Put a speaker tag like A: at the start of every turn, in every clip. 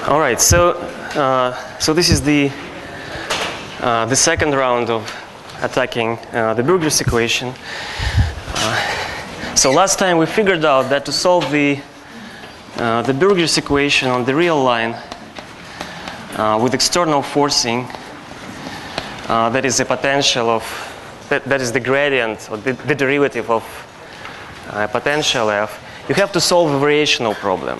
A: All right, so this is the second round of attacking the Burgers equation. So last time we figured out that to solve the Burgers equation on the real line with external forcing, that is the potential of that is the gradient or the derivative of potential F, you have to solve a variational problem.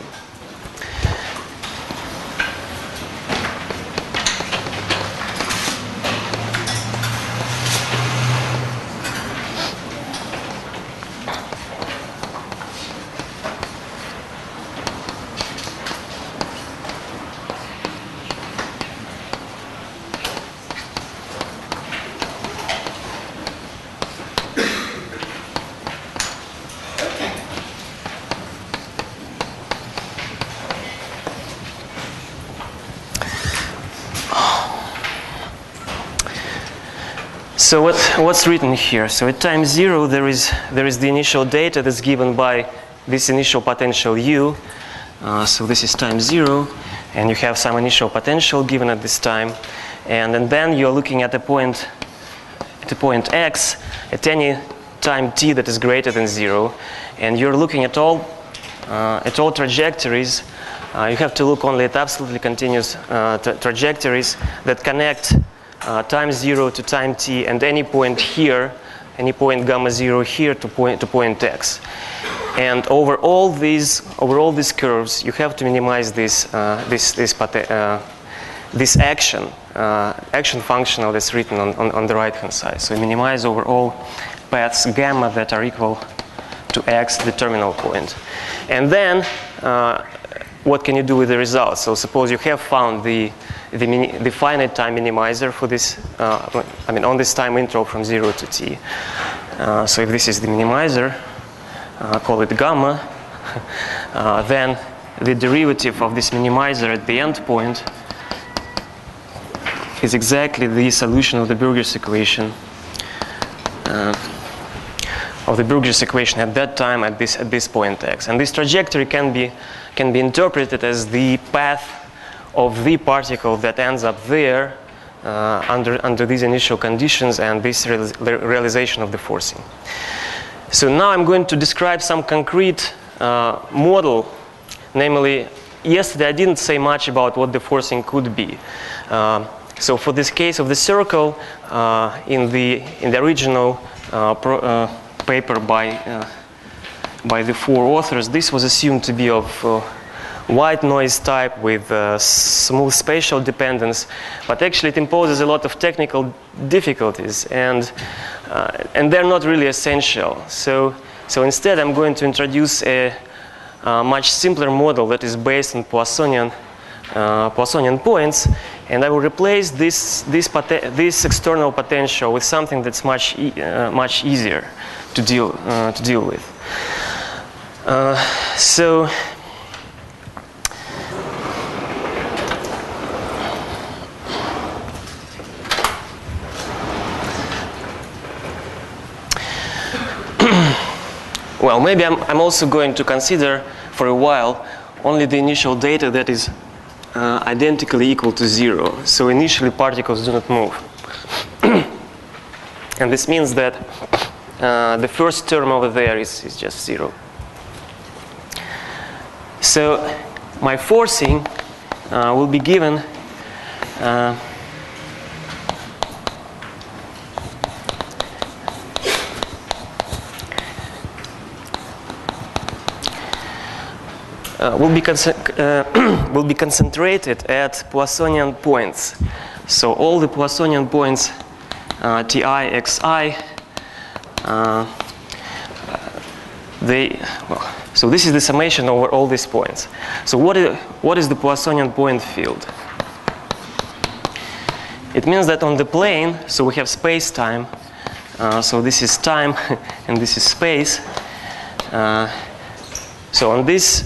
A: So what's written here? So at time 0, there is the initial data that's given by this initial potential u. So this is time 0, and you have some initial potential given at this time, and then you're looking at a point x at any time t that is greater than 0, and you're looking at all trajectories. You have to look only at absolutely continuous trajectories that connect time 0 to time t and any point here, any point gamma 0 here to point x. And over all these curves, you have to minimize this action functional that's written on the right hand side. So minimize over all paths gamma that are equal to x, the terminal point. And then what can you do with the results? So suppose you have found the finite time minimizer for this, on this time interval from 0 to t. So if this is the minimizer, call it gamma, then the derivative of this minimizer at the end point is exactly the solution of the Burgers equation. At that time at this point x. And this trajectory can be interpreted as the path of the particle that ends up there under these initial conditions and this realization of the forcing. So now I'm going to describe some concrete model. Namely, yesterday I didn't say much about what the forcing could be. So for this case of the circle, in the original paper by the 4 authors, this was assumed to be of white noise type with smooth spatial dependence, but actually it imposes a lot of technical difficulties, and they're not really essential. So instead I'm going to introduce a much simpler model that is based on Poissonian points, and I will replace this external potential with something that's much easier to deal with. Well, maybe I'm also going to consider for a while only the initial data that is identically equal to 0. So initially particles do not move. And this means that the first term over there is just 0. So my forcing will be given will be concentrated at Poissonian points. So all the Poissonian points, Ti, Xi, so this is the summation over all these points. So what is the Poissonian point field? It means that on the plane, so we have space-time, so this is time and this is space. So on this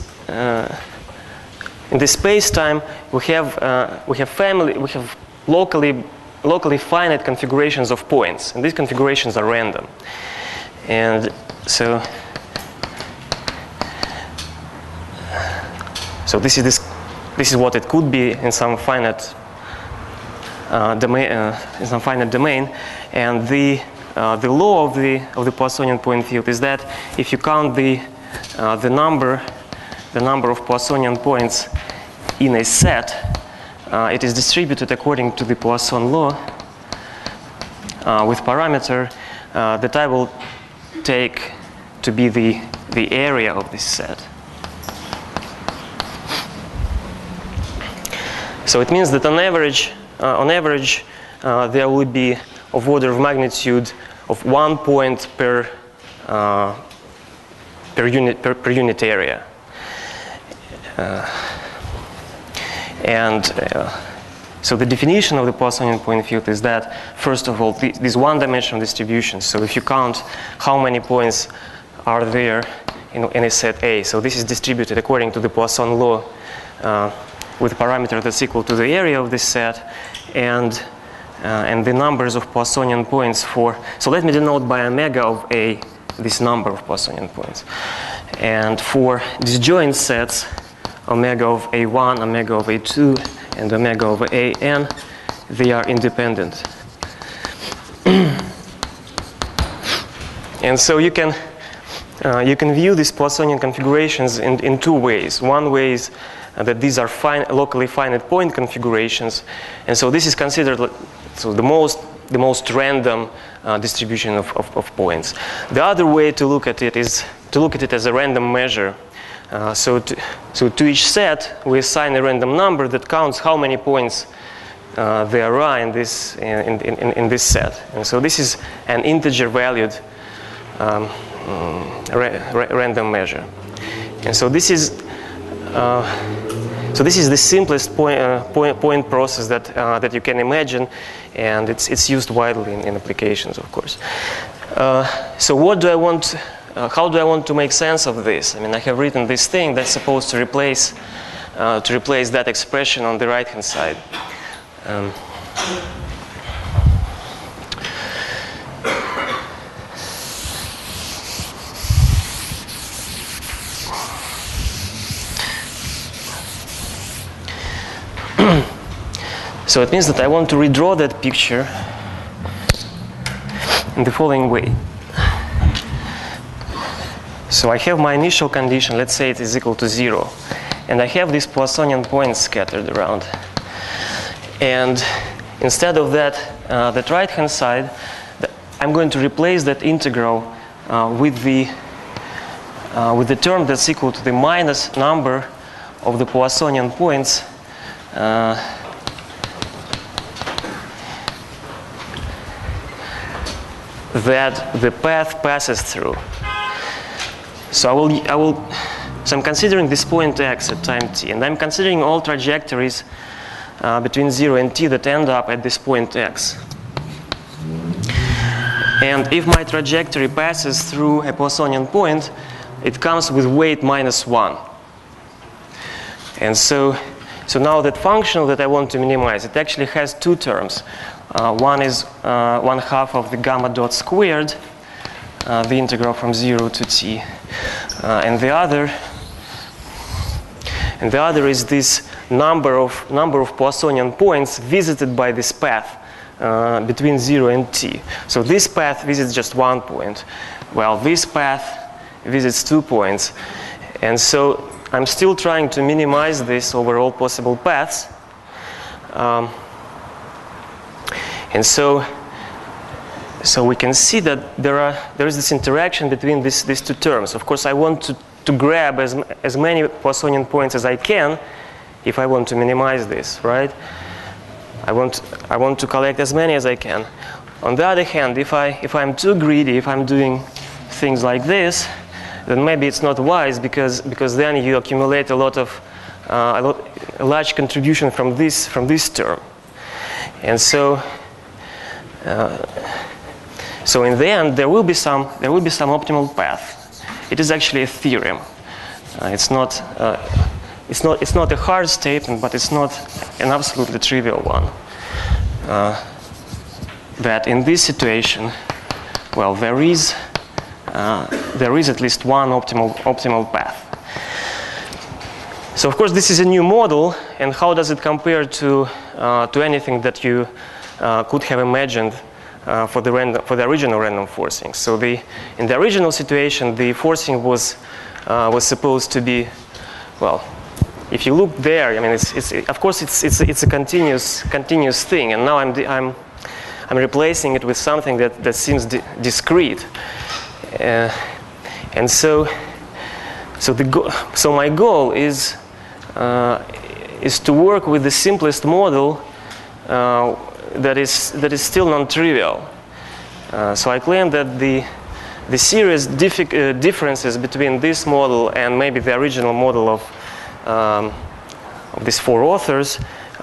A: in this space-time, we have locally finite configurations of points, and these configurations are random. And so this this is what it could be in some finite domain, and the law of the Poissonian point field is that if you count the number of Poissonian points in a set, it is distributed according to the Poisson law with parameter that I will take to be the area of this set. So it means that on average, there will be of order of magnitude of 1 point per unit area. So the definition of the Poissonian point field is that, first of all, this one-dimensional distribution. So if you count how many points are there in a set A, so this is distributed according to the Poisson law with a parameter that's equal to the area of this set, and the numbers of Poissonian points for. So let me denote by omega of A this number of Poissonian points, and for disjoint sets, omega of A1, omega of A2, and omega over AN, they are independent. And so you can view these Poissonian configurations in two ways. One way is that these are locally finite point configurations, and so this is considered the most random distribution of points. The other way to look at it is to look at it as a random measure. So to each set, we assign a random number that counts how many points there are in this set. And so this is an integer-valued random measure. And so this is the simplest point process that you can imagine, and it's used widely in applications, of course. So what do I want? How do I want to make sense of this? I mean, I have written this thing that's supposed to replace that expression on the right-hand side. So it means that I want to redraw that picture in the following way. So I have my initial condition, let's say it is equal to 0. And I have these Poissonian points scattered around. And instead of that right-hand side, I'm going to replace that integral with the term that's equal to the minus number of the Poissonian points that the path passes through. So so I'm considering this point x at time t, and I'm considering all trajectories between 0 and t that end up at this point x. And if my trajectory passes through a Poissonian point, it comes with weight minus 1. And so now that functional that I want to minimize, it actually has two terms. One is 1/2 of the gamma dot squared, the integral from 0 to t, and the other is this number of Poissonian points visited by this path between 0 and t. So this path visits just 1 point, while this path visits 2 points, and so I'm still trying to minimize this over all possible paths, and so we can see that there is this interaction between these two terms. Of course, I want to grab as many Poissonian points as I can if I want to minimize this, right? I want to collect as many as I can. On the other hand, if I'm too greedy, if I'm doing things like this, then maybe it's not wise because then you accumulate a large contribution from this term, and so in the end there will be some optimal path. It is actually a theorem. It's not a hard statement, but it's not an absolutely trivial one. That in this situation, well, there is at least one optimal path. So of course this is a new model, and how does it compare to anything that you could have imagined for the original random forcing? So in the original situation, the forcing was supposed to be, well, if you look there, I mean, of course it's a continuous thing, and now I'm replacing it with something that seems discrete, and so my goal is to work with the simplest model that is still non-trivial. So I claim that the serious differences between this model and maybe the original model of these four authors,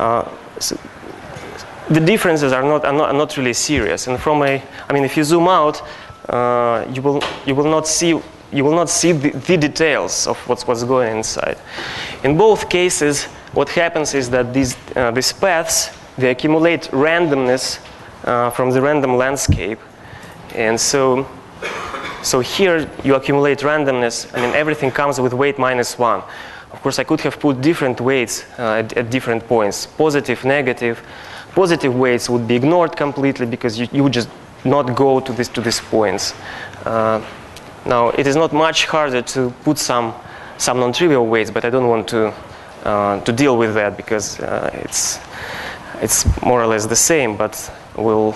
A: the differences are not really serious. And I mean, if you zoom out, you will not see the details of what's going inside. In both cases, what happens is that these paths, they accumulate randomness from the random landscape, and so here you accumulate randomness. I mean, everything comes with weight -1. Of course, I could have put different weights at different points, positive, negative. Positive weights would be ignored completely because you would just not go to these points. Now, it is not much harder to put some non-trivial weights, but I don't want to deal with that because it's more or less the same, but will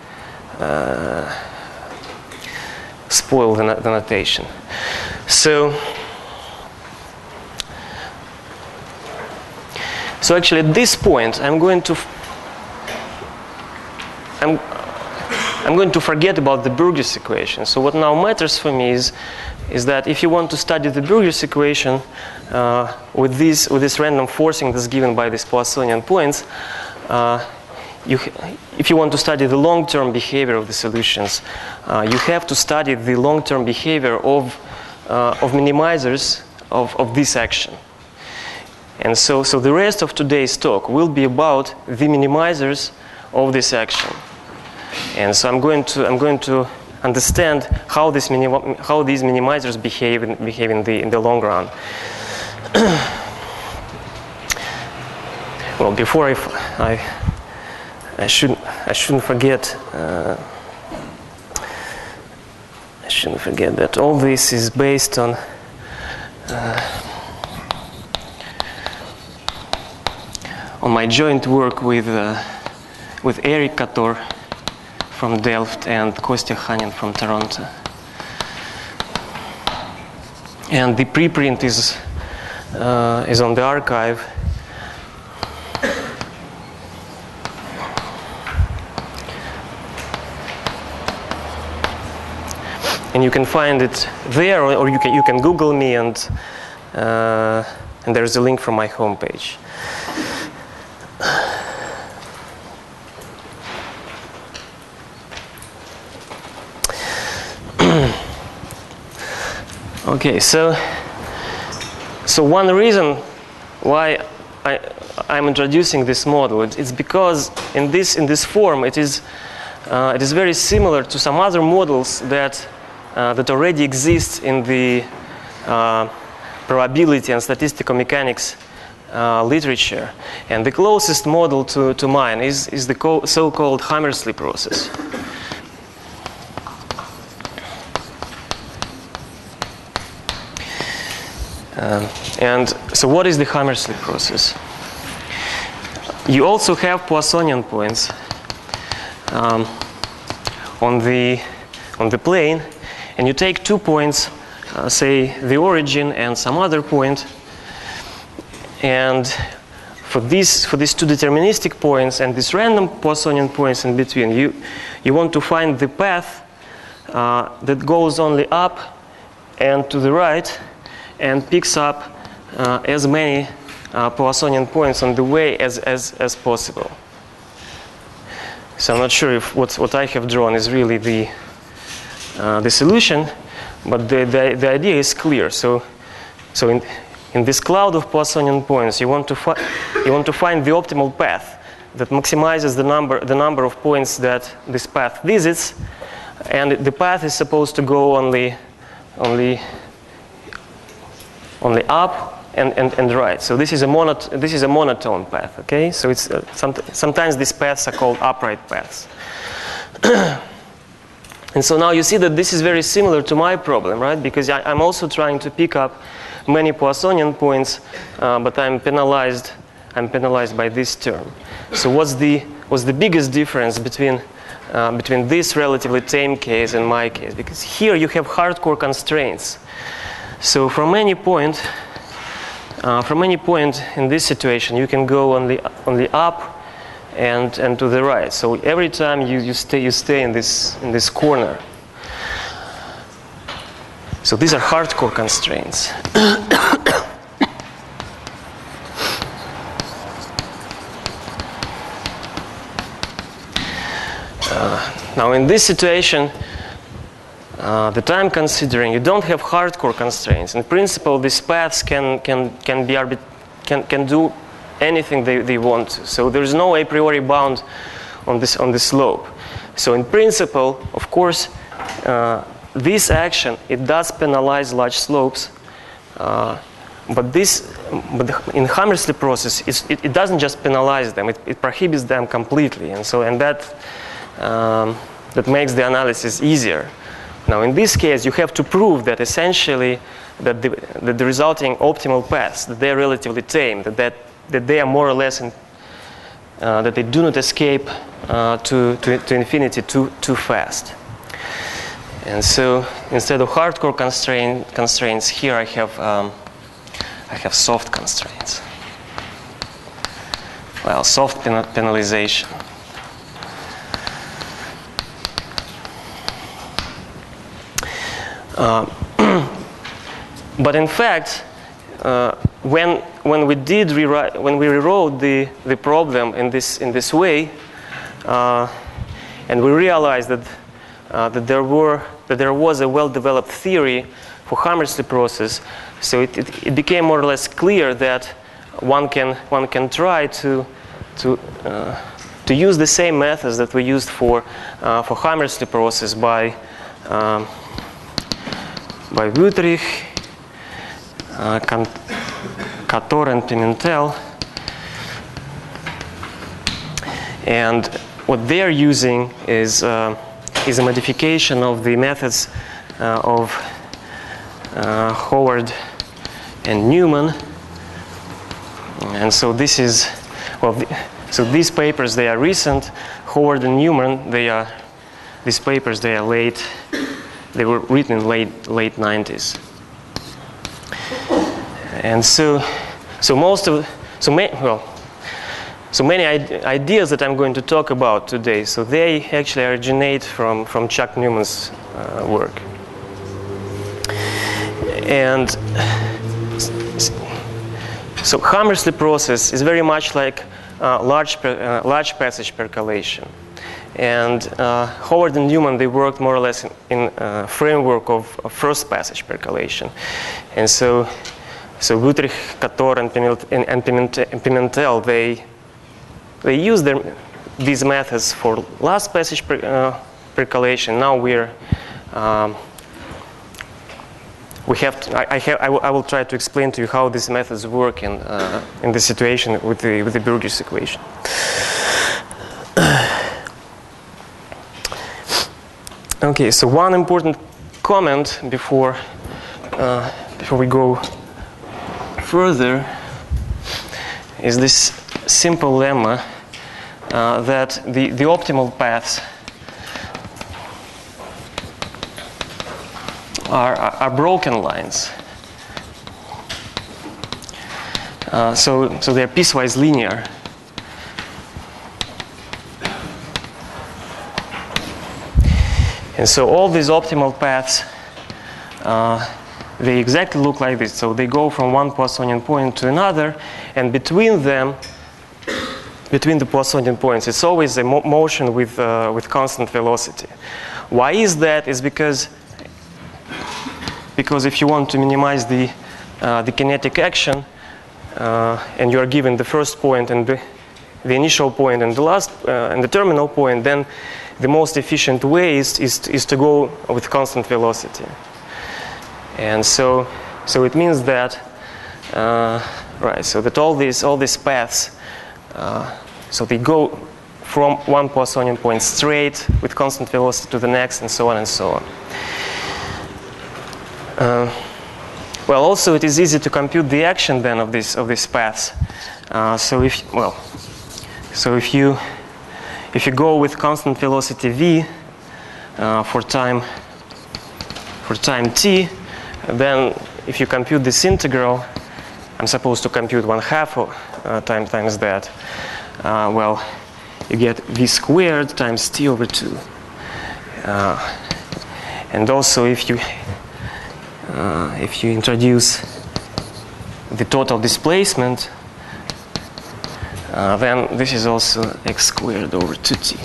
A: spoil the notation. So actually at this point, I'm going to forget about the Burgers equation. So what now matters for me is that if you want to study the Burgers equation with this random forcing that's given by these Poissonian points, if you want to study the long-term behavior of the solutions, you have to study the long-term behavior of minimizers of this action. And so the rest of today's talk will be about the minimizers of this action. And so I'm going to understand how these minimizers behave in the long run. Well, before I shouldn't forget. I shouldn't forget that all this is based on my joint work with Eric Kator from Delft and Kostya Khanin from Toronto. And the preprint is on the archive. And you can find it there, or you can Google me, and there's a link from my homepage. Okay, so one reason why I'm introducing this model, it's because in this form it is very similar to some other models that already exist in the probability and statistical mechanics literature. And the closest model to mine is the so-called Hammersley process. And so what is the Hammersley process? You also have Poissonian points on the plane, and you take 2 points, say the origin and some other point, and for these 2 deterministic points and these random Poissonian points in between, you want to find the path that goes only up and to the right and picks up as many Poissonian points on the way as possible. So I'm not sure if what I have drawn is really the solution, but the idea is clear. So in this cloud of Poissonian points, you want to find the optimal path that maximizes the number of points that this path visits, and the path is supposed to go only only up and right. So this is a monotone path. Okay, so it's sometimes these paths are called upright paths. And so now you see that this is very similar to my problem, right? Because I'm also trying to pick up many Poissonian points, but I'm penalized by this term. So what's the biggest difference between this relatively tame case and my case? Because here you have hardcore constraints. So from any point in this situation, you can go on the up and to the right. So every time you stay in this corner. So these are hardcore constraints. Now in this situation, that I'm considering, you don't have hardcore constraints. In principle, these paths can do anything they want to. So there's no a priori bound on the slope. So in principle, of course, this action, it does penalize large slopes, but in Hammersley process, it doesn't just penalize them; it prohibits them completely, and that makes the analysis easier. Now, in this case, you have to prove that essentially that the resulting optimal paths, that they're relatively tame, that they are more or less that they do not escape to infinity too fast. And so instead of hardcore constraints, here I have soft constraints. Well, soft penalization. But in fact, when we rewrote the problem in this way, and we realized that there was a well-developed theory for Hammersley process, so it became more or less clear that one can try to use the same methods that we used for Hammersley process by Wüthrich, Cantor, and Pimentel. And what they are using is a modification of the methods of Howard and Newman. And so this is, so these papers, they are recent. Howard and Newman, these papers, they are late. They were written in late 90s. And so many ideas that I'm going to talk about today, so they actually originate from Chuck Newman's work. And so Hammersley process is very much like large passage percolation. And Howard and Newman, they worked more or less in a framework of first passage percolation. And so Wüthrich, Cantor, and Pimentel, they use these methods for last passage percolation. Now I will try to explain to you how these methods work in the situation with the Burgers equation. Okay, so one important comment before we go further is this simple lemma that the optimal paths are broken lines. So they're piecewise linear. And so all these optimal paths, they exactly look like this. So they go from one Poissonian point to another, and between them, between the Poissonian points, it's always a motion with constant velocity. Why is that? Is because if you want to minimize the kinetic action, and you are given the first point and the initial point and the last and the terminal point, then the most efficient way is to go with constant velocity. And so it means that Right, so that all these paths, so they go from one Poissonian point straight with constant velocity to the next, and so on and so on. Well, also it is easy to compute the action then of these paths. So if you go with constant velocity v for time t, then if you compute this integral, I'm supposed to compute 1/2 times that. Well, you get v squared times t over 2. And also if you introduce the total displacement, then this is also x squared over 2t.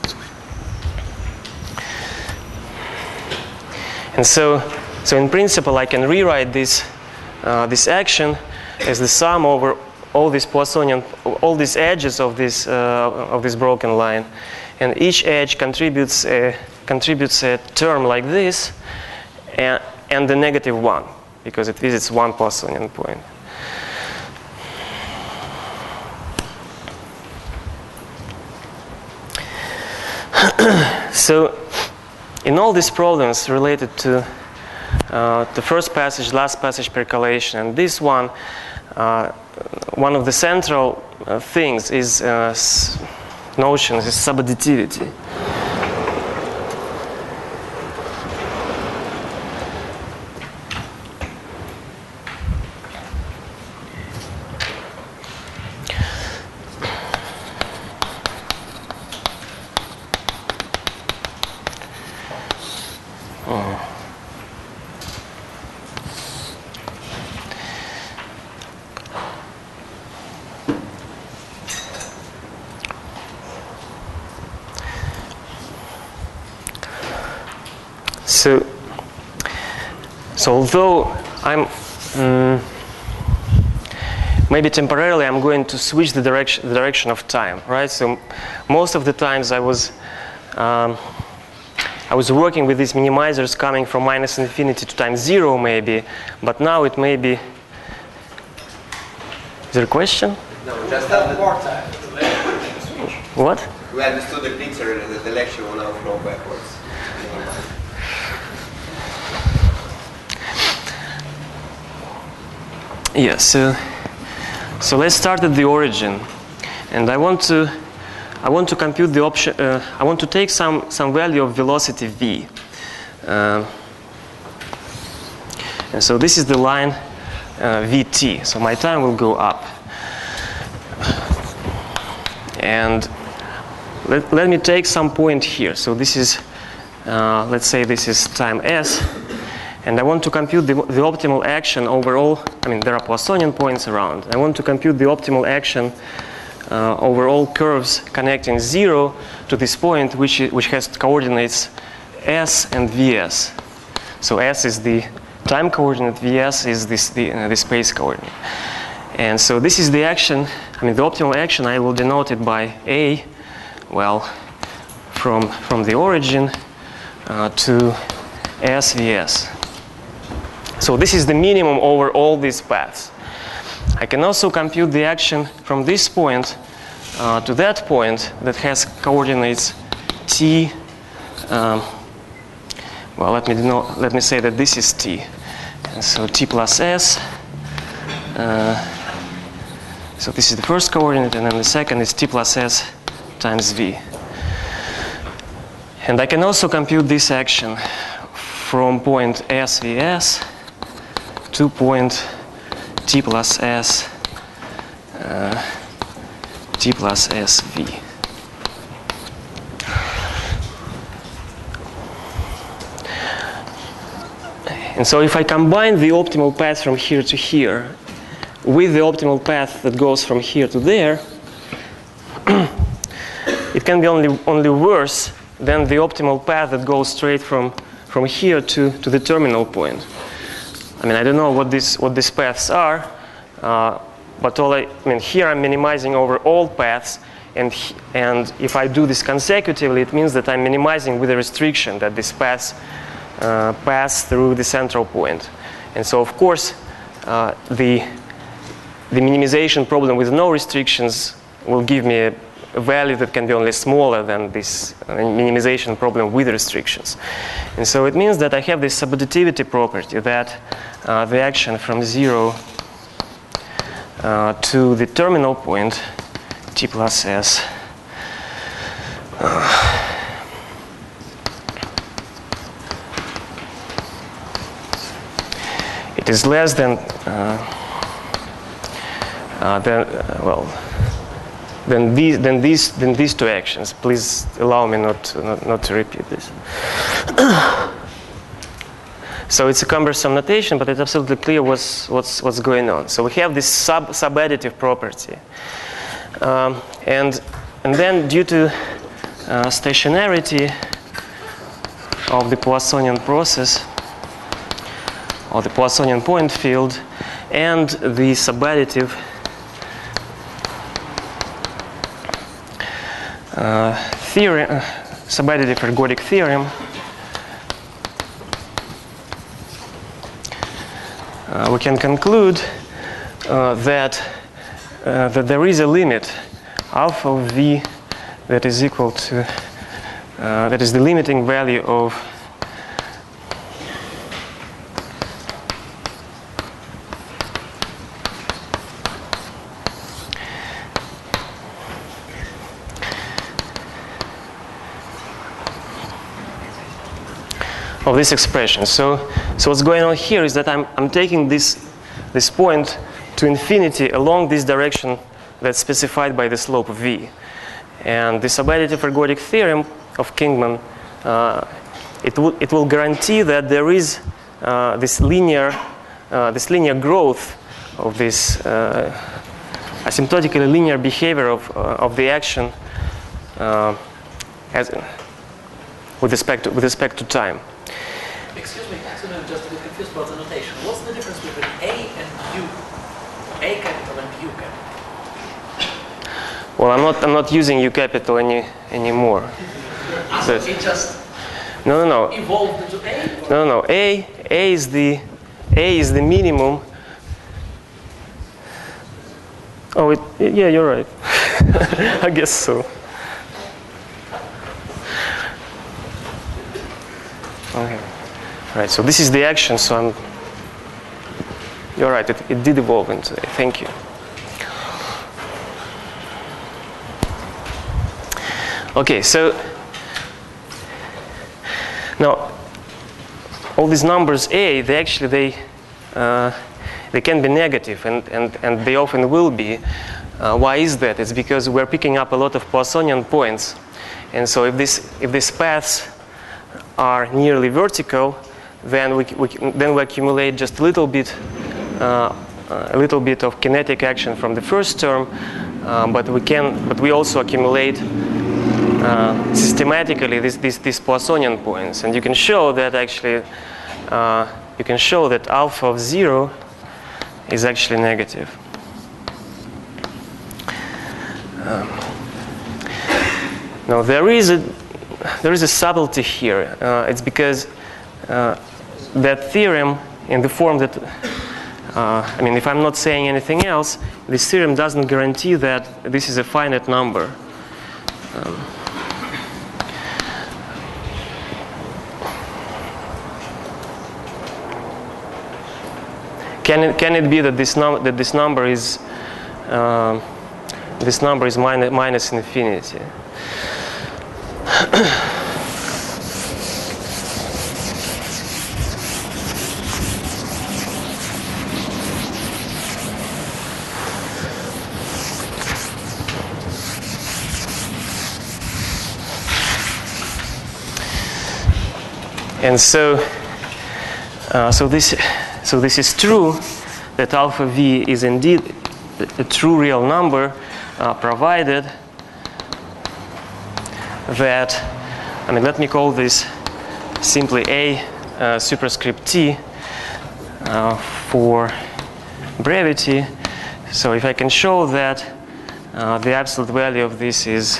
A: And so in principle, I can rewrite this action as the sum over all these edges of this broken line, and each edge contributes a term like this, and the -1, because it visits one Poissonian point. So, in all these problems related to the first passage, last passage percolation, and this one of the central things is notions is subadditivity. So although I'm maybe temporarily I'm going to switch the direction of time, right? So most of the times I was working with these minimizers coming from -infinity to time 0 maybe, but now it may be. Is there a question?
B: No, just more time.
A: What?
B: We understood the picture that the lecture will now flow backwards.
A: Yes. So let's start at the origin, and I want to compute the option. I want to take some value of velocity v, and so this is the line vt. So my time will go up, and let me take some point here. So this is, let's say this is time s. And I want to compute the optimal action over all. I mean, there are Poissonian points around. I want to compute the optimal action over all curves connecting 0 to this point, which has coordinates s and vs. So s is the time coordinate, vs is the space coordinate. And so this is the action. I mean, the optimal action. I will denote it by a. Well, from the origin to s vs. So this is the minimum over all these paths. I can also compute the action from this point to that point that has coordinates t. Well, let me say that this is t, and so t plus s. So this is the first coordinate, and then the second is t plus s times v. And I can also compute this action from point s vs to point t plus s v. And so if I combine the optimal path from here to here with the optimal path that goes from here to there, it can be only worse than the optimal path that goes straight from here to the terminal point. I mean, I don't know what these paths are, but here I'm minimizing over all paths, and if I do this consecutively, it means that I'm minimizing with a restriction that these paths pass through the central point. And so, of course, the the minimization problem with no restrictions will give me a value that can be only smaller than this minimization problem with restrictions. And so it means that I have this subadditivity property that the action from 0 to the terminal point, t plus s, it is less than these two actions. Please allow me not to repeat this. So it's a cumbersome notation, but it's absolutely clear what's going on. So we have this subadditive property, and then due to stationarity of the Poissonian process, or the Poissonian point field, and the subadditive theorem, subadditive ergodic theorem, we can conclude that there is a limit alpha of v that is equal to that is the limiting value of this expression. So what's going on here is that I'm taking this point to infinity along this direction that's specified by the slope of v. And the subadditive ergodic theorem of Kingman, it will guarantee that there is this linear growth of this asymptotically linear behavior of the action with respect to time.
C: Excuse me, actually I'm just a bit confused about the notation. What's the difference between A and U? A capital and U capital?
A: Well, I'm not using U capital anymore.
C: So it just
A: no.
C: evolved into A?
A: No. A is the minimum. Oh, yeah, you're right. I guess so. Okay. Right, so this is the action, so you're right, it did evolve into A. Thank you. Okay, so now all these numbers A, they can be negative, and they often will be. Why is that? It's because we're picking up a lot of Poissonian points, and so if these paths are nearly vertical, then we accumulate just a little bit of kinetic action from the first term, but we also accumulate systematically these Poissonian points, and you can show that actually alpha of 0 is actually negative. Now there is a subtlety here. It's because that theorem, in the form that, if I'm not saying anything else, this theorem doesn't guarantee that this is a finite number. Can it be that this number is minus infinity? And so this is true, that alpha v is indeed a true real number, provided that, let me call this simply A superscript t for brevity. So if I can show that the absolute value of this is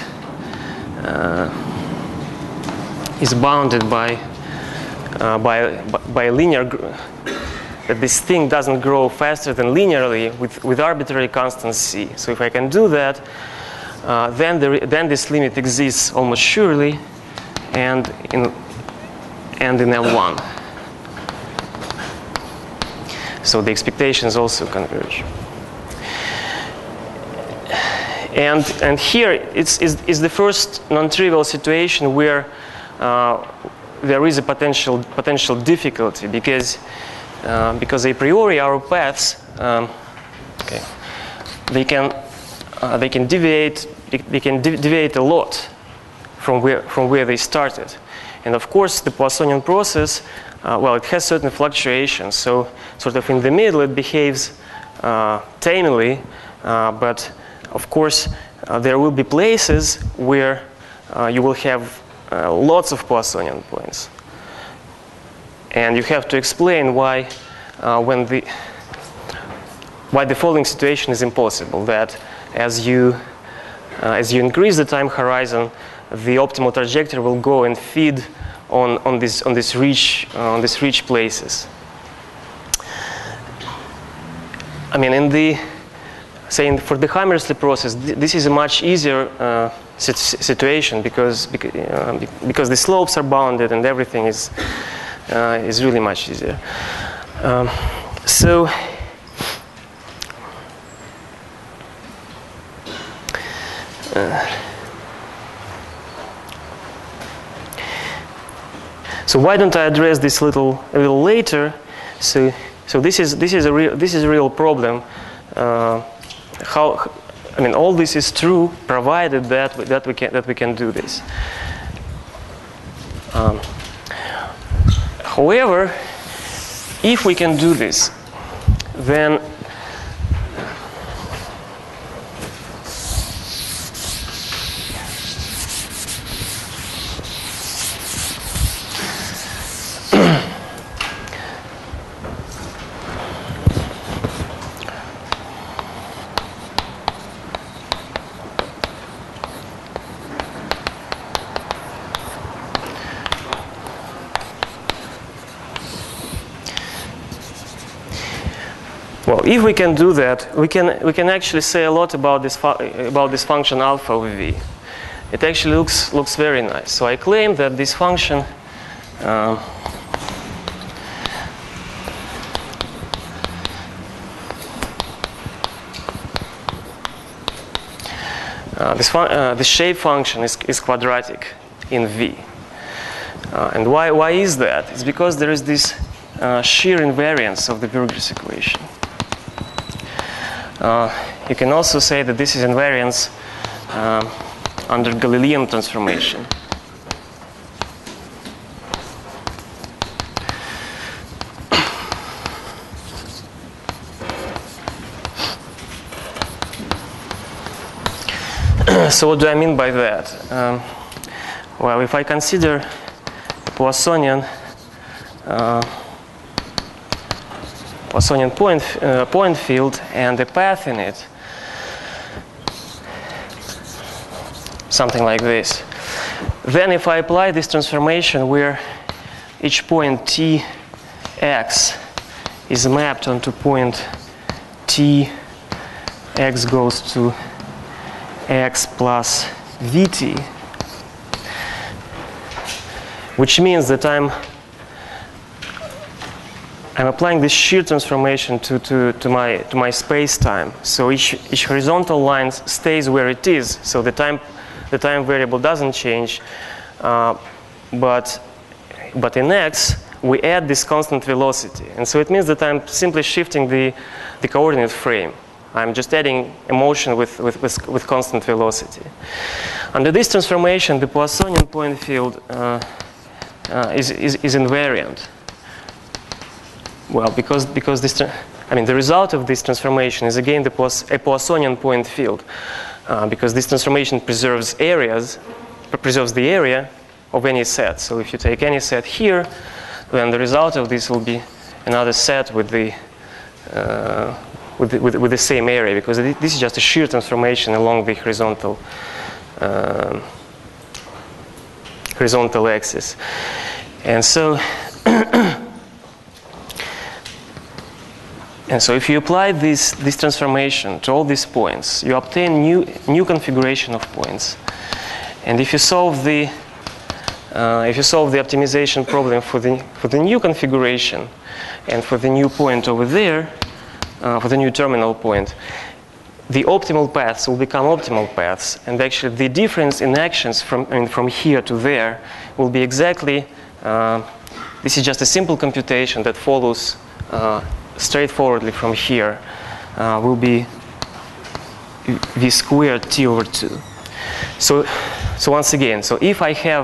A: bounded by a linear this thing doesn't grow faster than linearly with arbitrary constant c. So if I can do that, then this limit exists almost surely, and in L1. So the expectations also converge. And here is the first non-trivial situation where there is a potential difficulty because a priori our paths they can deviate a lot from where they started, and of course the Poissonian process, well, it has certain fluctuations. So sort of in the middle it behaves tamely, but of course there will be places where you will have lots of Poissonian points, and you have to explain why why the following situation is impossible. That as you increase the time horizon, the optimal trajectory will go and feed on these rich places. I mean, for the Hammersley process, this is a much easier situation because the slopes are bounded and everything is really much easier. So why don't I address this a little later? So this is a real problem. I mean, all this is true provided that we can do this. However, if we can do this, then well, if we can do that, we can actually say a lot about this function alpha of v. It actually looks very nice. So I claim that this function the shape function is quadratic in v. And why is that? It's because there is this shear invariance of the Burgers equation. You can also say that this is invariance under Galilean transformation. So what do I mean by that? Well, if I consider a Poissonian point field and a path in it, something like this, then if I apply this transformation where each point Tx is mapped onto point Tx goes to x plus vt, which means that I'm applying this shear transformation to my space-time. So each horizontal line stays where it is. So the time variable doesn't change, but in x we add this constant velocity, and so it means that I'm simply shifting the coordinate frame. I'm just adding a motion with constant velocity. Under this transformation, the Poissonian point field is invariant. Well, because this, I mean, the result of this transformation is again a Poissonian point field, because this transformation preserves the area of any set. So if you take any set here, then the result of this will be another set with the same area, because this is just a shear transformation along the horizontal axis. And so And so if you apply this transformation to all these points, you obtain new configuration of points. And if you solve the optimization problem for the new configuration and for the new point over there, for the new terminal point, the optimal paths will become optimal paths, and actually the difference in actions from here to there will be exactly. This is just a simple computation that follows straightforwardly from here. Will be v squared t over 2. So once again, so if I have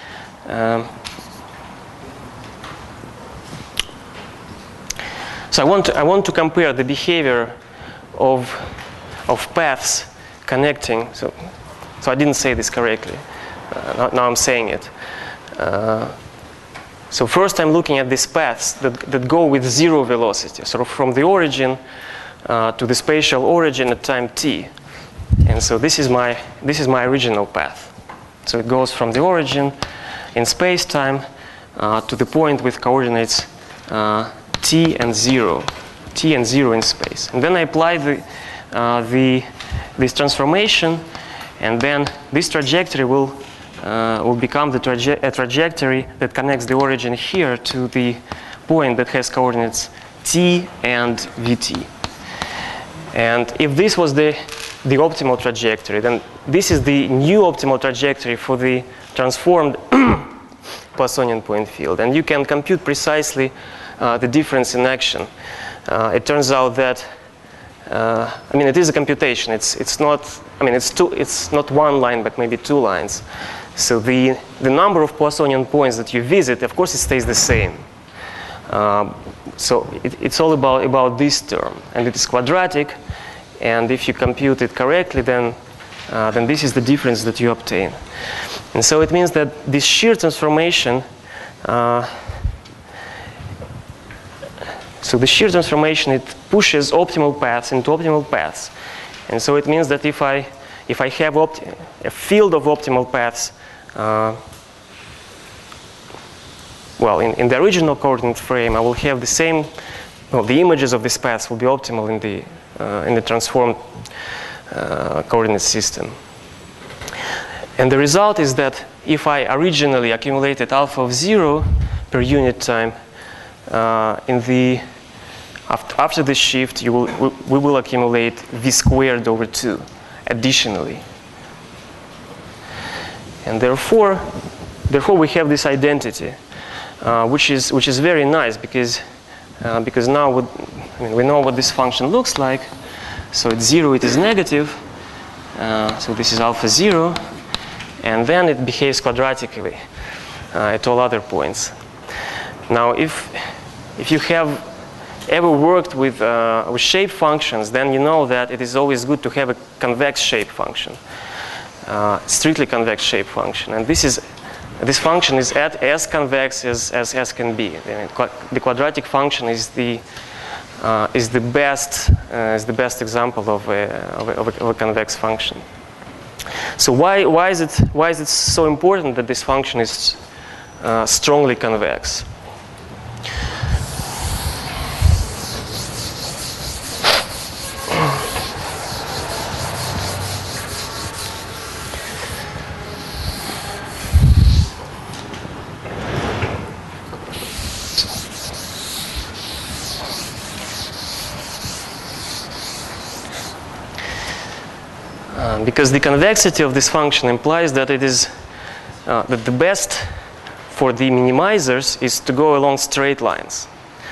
A: so I want to compare the behavior of paths connecting. So I didn't say this correctly. Now I'm saying it. So first I'm looking at these paths that go with zero velocity, sort of from the origin to the spatial origin at time t. And so this is my original path. So it goes from the origin in space-time to the point with coordinates t and 0 in space. And then I apply this transformation, and then this trajectory will become a trajectory that connects the origin here to the point that has coordinates t and vt. And if this was the optimal trajectory, then this is the new optimal trajectory for the transformed Poissonian point field. And you can compute precisely the difference in action. It turns out that it is a computation. It's not one line, but maybe two lines. So the number of Poissonian points that you visit, of course, it stays the same. So it's all about this term, and it is quadratic. And if you compute it correctly, then this is the difference that you obtain. And so it means that this shear transformation. So the shear transformation, it pushes optimal paths into optimal paths. And so it means that if I have a field of optimal paths, in the original coordinate frame, I will have the same, the images of these paths will be optimal in the transformed coordinate system. And the result is that if I originally accumulated alpha of 0 per unit time, after this shift, we will accumulate v squared over 2 additionally. And therefore we have this identity, which is very nice because now we know what this function looks like. So at 0 it is negative. So this is alpha 0, and then it behaves quadratically at all other points. Now, if you have ever worked with shape functions, then you know that it is always good to have a convex shape function, strictly convex shape function. And this function is as convex as can be. The quadratic function is the best example of a convex function. So why is it so important that this function is strongly convex? Because the convexity of this function implies that it is that the best for the minimizers is to go along straight lines.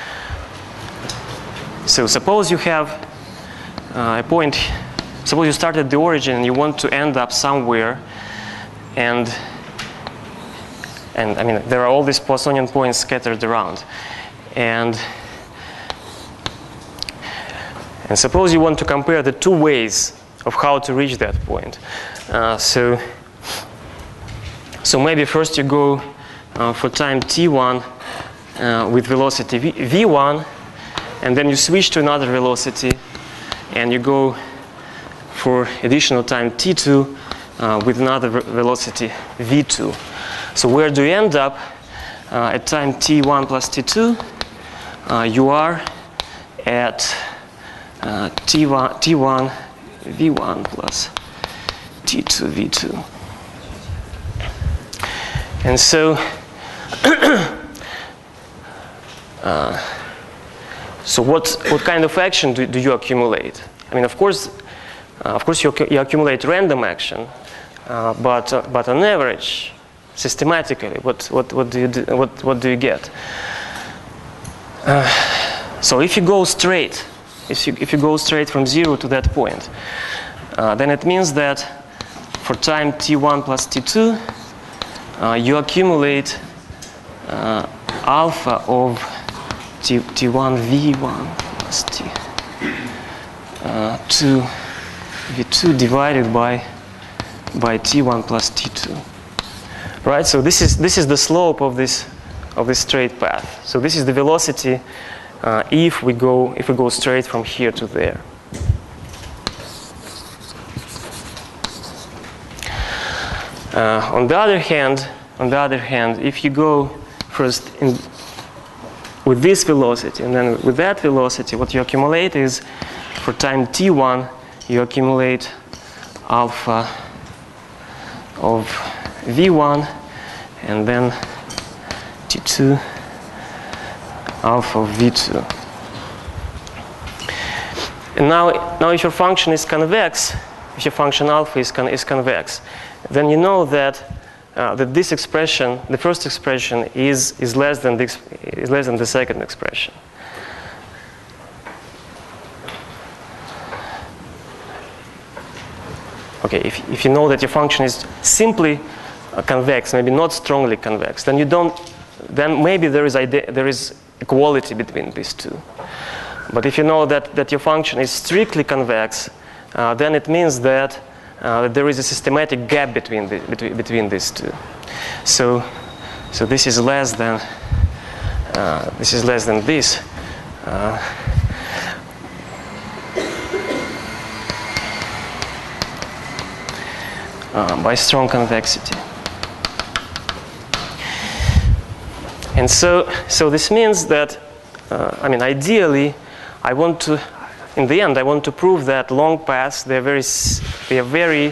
A: So suppose you have a point. Suppose you start at the origin and you want to end up somewhere, and there are all these Poissonian points scattered around, and suppose you want to compare the two ways of how to reach that point. So maybe first you go for time t1 with velocity v1, and then you switch to another velocity, and you go for additional time t2 with another velocity v2. So where do you end up? At time t1 plus t2, you are at T1 V1 plus T2 V2. And so, so what kind of action do you accumulate? I mean, of course you accumulate random action, but on average, systematically, what do you get? So if you go straight, if you go straight from 0 to that point, then it means that for time T1 plus T2, you accumulate alpha of T1 V1 plus T2 V2 divided by T1 plus T2. Right. So this is the slope of this straight path. So this is the velocity if we go straight from here to there. On the other hand, if you go first with this velocity and then with that velocity, what you accumulate is, for time T1, you accumulate alpha of V1 and then T2 alpha of V2. And now if your function is convex, if your function alpha is convex, then you know that that this expression, the first expression, is less than the second expression. Okay, if you know that your function is simply convex, maybe not strongly convex, then then maybe there is equality between these two. But if you know that your function is strictly convex, then it means that there is a systematic gap between these two. So this is less than this. By strong convexity. And so this means that, I mean, ideally, in the end, I want to prove that long paths, they are very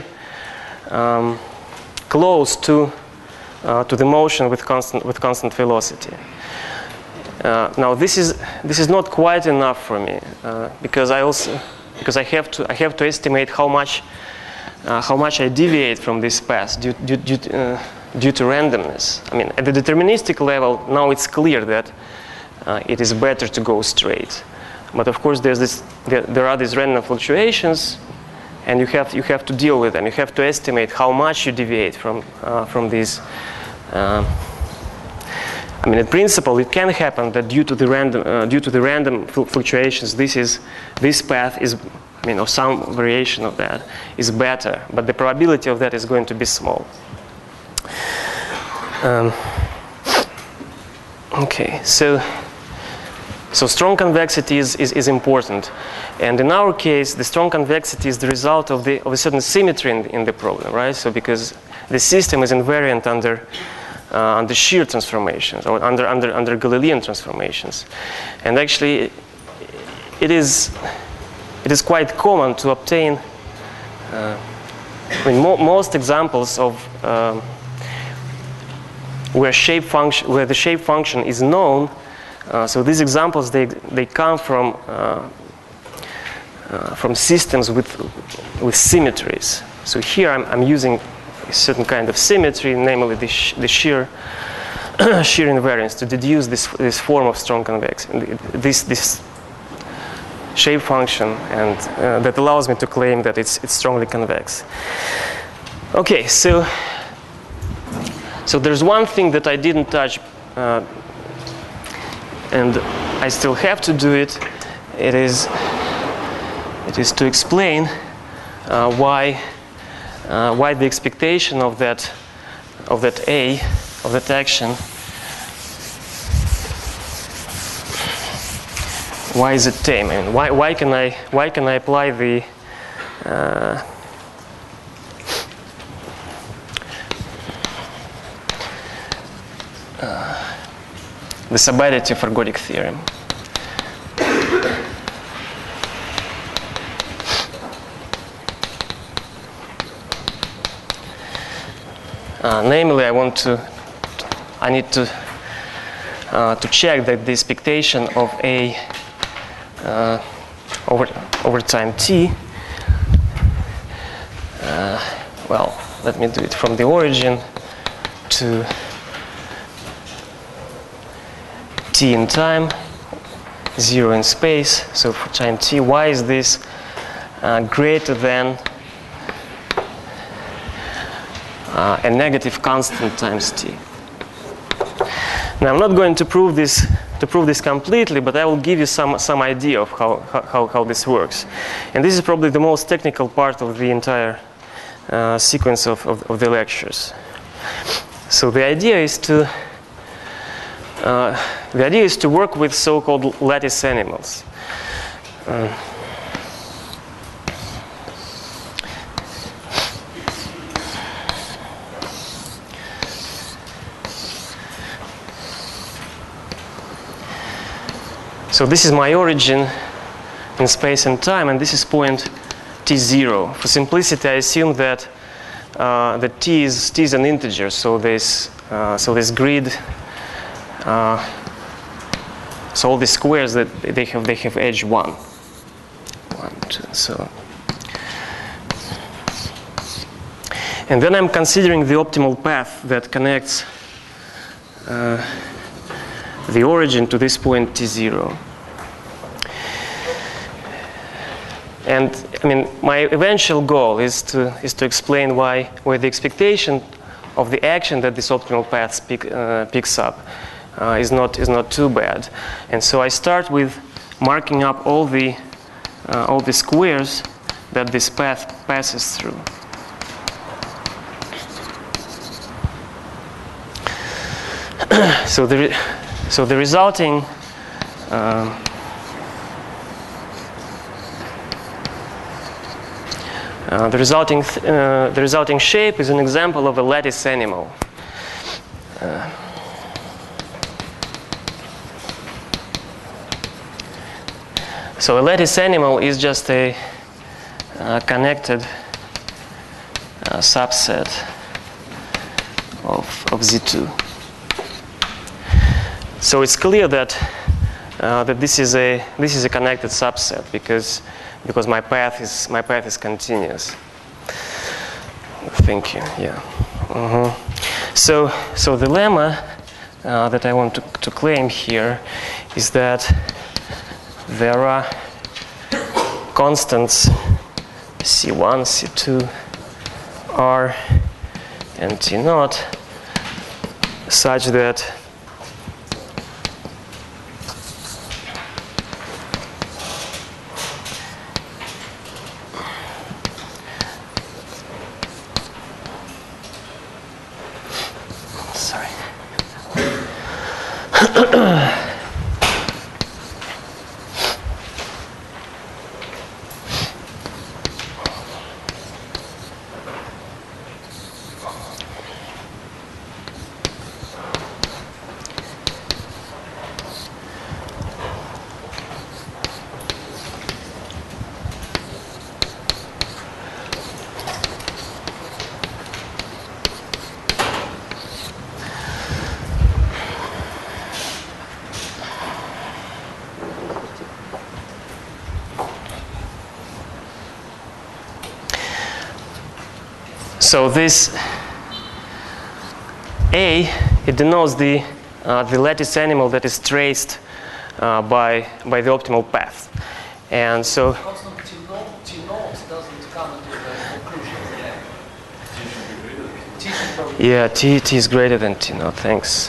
A: close to the motion with constant velocity. Now this is not quite enough for me because I have to estimate how much I deviate from this path due to randomness. I mean, at the deterministic level, now it's clear that it is better to go straight. But of course, there are these random fluctuations, and you have to deal with them. You have to estimate how much you deviate from these. I mean, in principle, it can happen that due to the random fluctuations, this path is, I mean, or some variation of that is better, but the probability of that is going to be small. Okay, so strong convexity is important, and in our case, the strong convexity is the result of a certain symmetry in the problem, right? So because the system is invariant under shear transformations or under Galilean transformations, and actually, it is quite common to obtain. I mean, most examples of where the shape function is known. So these examples they come from systems with symmetries. So here I'm using a certain kind of symmetry, namely the shear invariance, to deduce this form of strong convexity. This shape function, and that allows me to claim that it's strongly convex. Okay, so there's one thing that I didn't touch, and I still have to do it. It is to explain why the expectation of that action, why is it tame? I mean, why can I apply the subality of ergodic theorem? Namely, I need to check that the expectation of A over time t. Well, let me do it from the origin to t in time, 0 in space. So for time t, why is this greater than a negative constant times t? Now I'm not going to prove this completely, but I will give you some idea of how this works. And this is probably the most technical part of the entire sequence of the lectures. So the idea is to work with so-called lattice animals. So this is my origin in space and time, and this is point t0. For simplicity, I assume that t is an integer. So this grid, so all the squares that they have edge 1, 1, 2, so. And then I'm considering the optimal path that connects the origin to this point t0. And I mean, my eventual goal is to explain why the expectation of the action that this optimal path picks up is not too bad. And so I start with marking up all the squares that this path passes through. So the resulting the resulting shape is an example of a lattice animal. So a lattice animal is just a connected subset of Z2. So it's clear that this is a connected subset because my path is continuous. Thank you. Yeah. So the lemma that I want to claim here is that there are constants C1, C2, R, and T naught such that so this A, it denotes the lattice animal that is traced by the optimal path. And so
C: Constant T naught doesn't come into the conclusion. T should probably
A: yeah, T is greater than T naught. Thanks.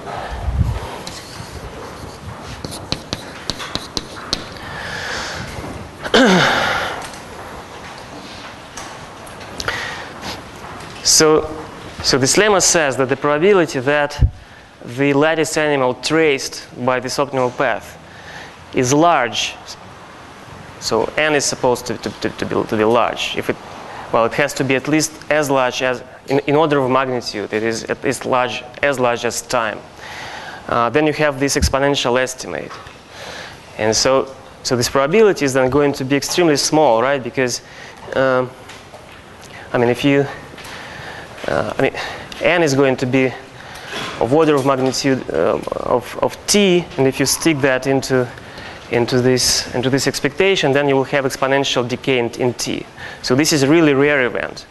A: So this lemma says that the probability that the lattice animal traced by this optimal path is large. So n is supposed to be large. If it has to be at least as large as in order of magnitude. It is at least as large as time. Then you have this exponential estimate, and so this probability is then going to be extremely small, right? Because I mean, if you n is going to be of order of magnitude of t, and if you stick that into this expectation, then you will have exponential decay in t. So this is a really rare event.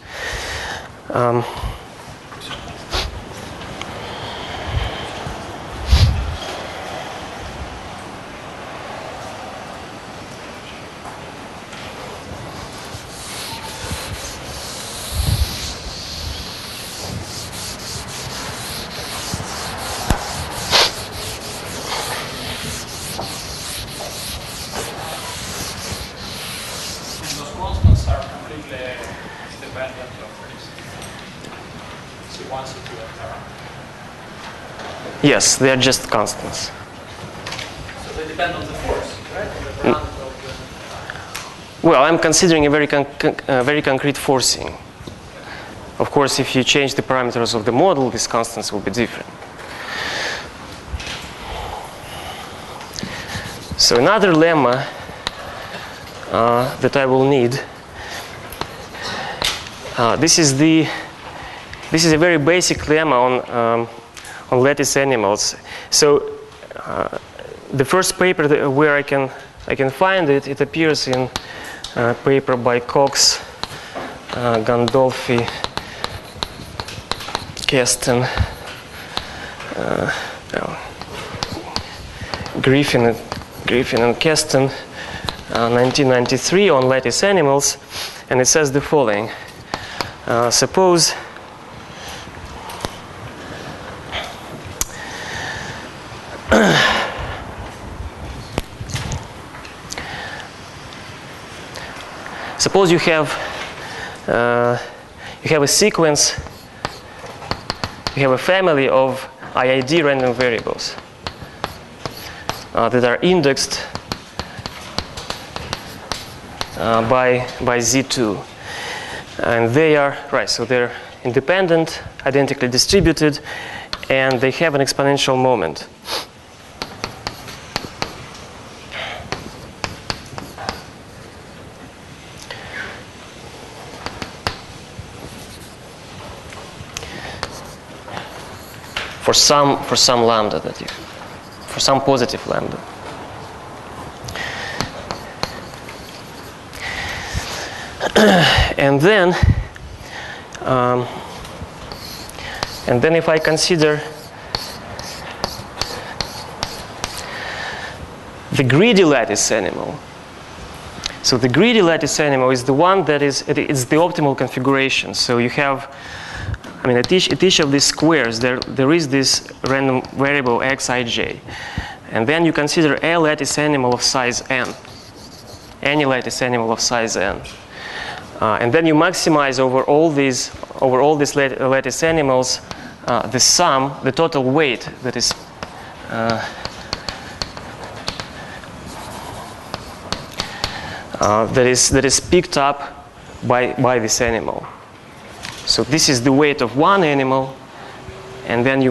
A: Yes, they are just constants.
C: So they depend on the force, right? On the parameter of the...
A: Well, I'm considering a very concrete forcing. Of course, if you change the parameters of the model, these constants will be different. So another lemma that I will need. This is a very basic lemma on lattice animals. So the first paper where I can find it, it appears in a paper by Cox, Gandolfi, Keston, Griffin and Keston, 1993 on lattice animals, and it says the following. Suppose you have a sequence, you have a family of IID random variables that are indexed by Z2, and they are so they're independent, identically distributed, and they have an exponential moment. For some lambda for some positive lambda. And then if I consider the greedy lattice animal. So the greedy lattice animal is the one that it's the optimal configuration. So you have, at each of these squares, there is this random variable xij. And then you consider a lattice animal of size n, any lattice animal of size n. And then you maximize over all these lattice animals the sum, the total weight that is picked up by this animal. So this is the weight of one animal, and then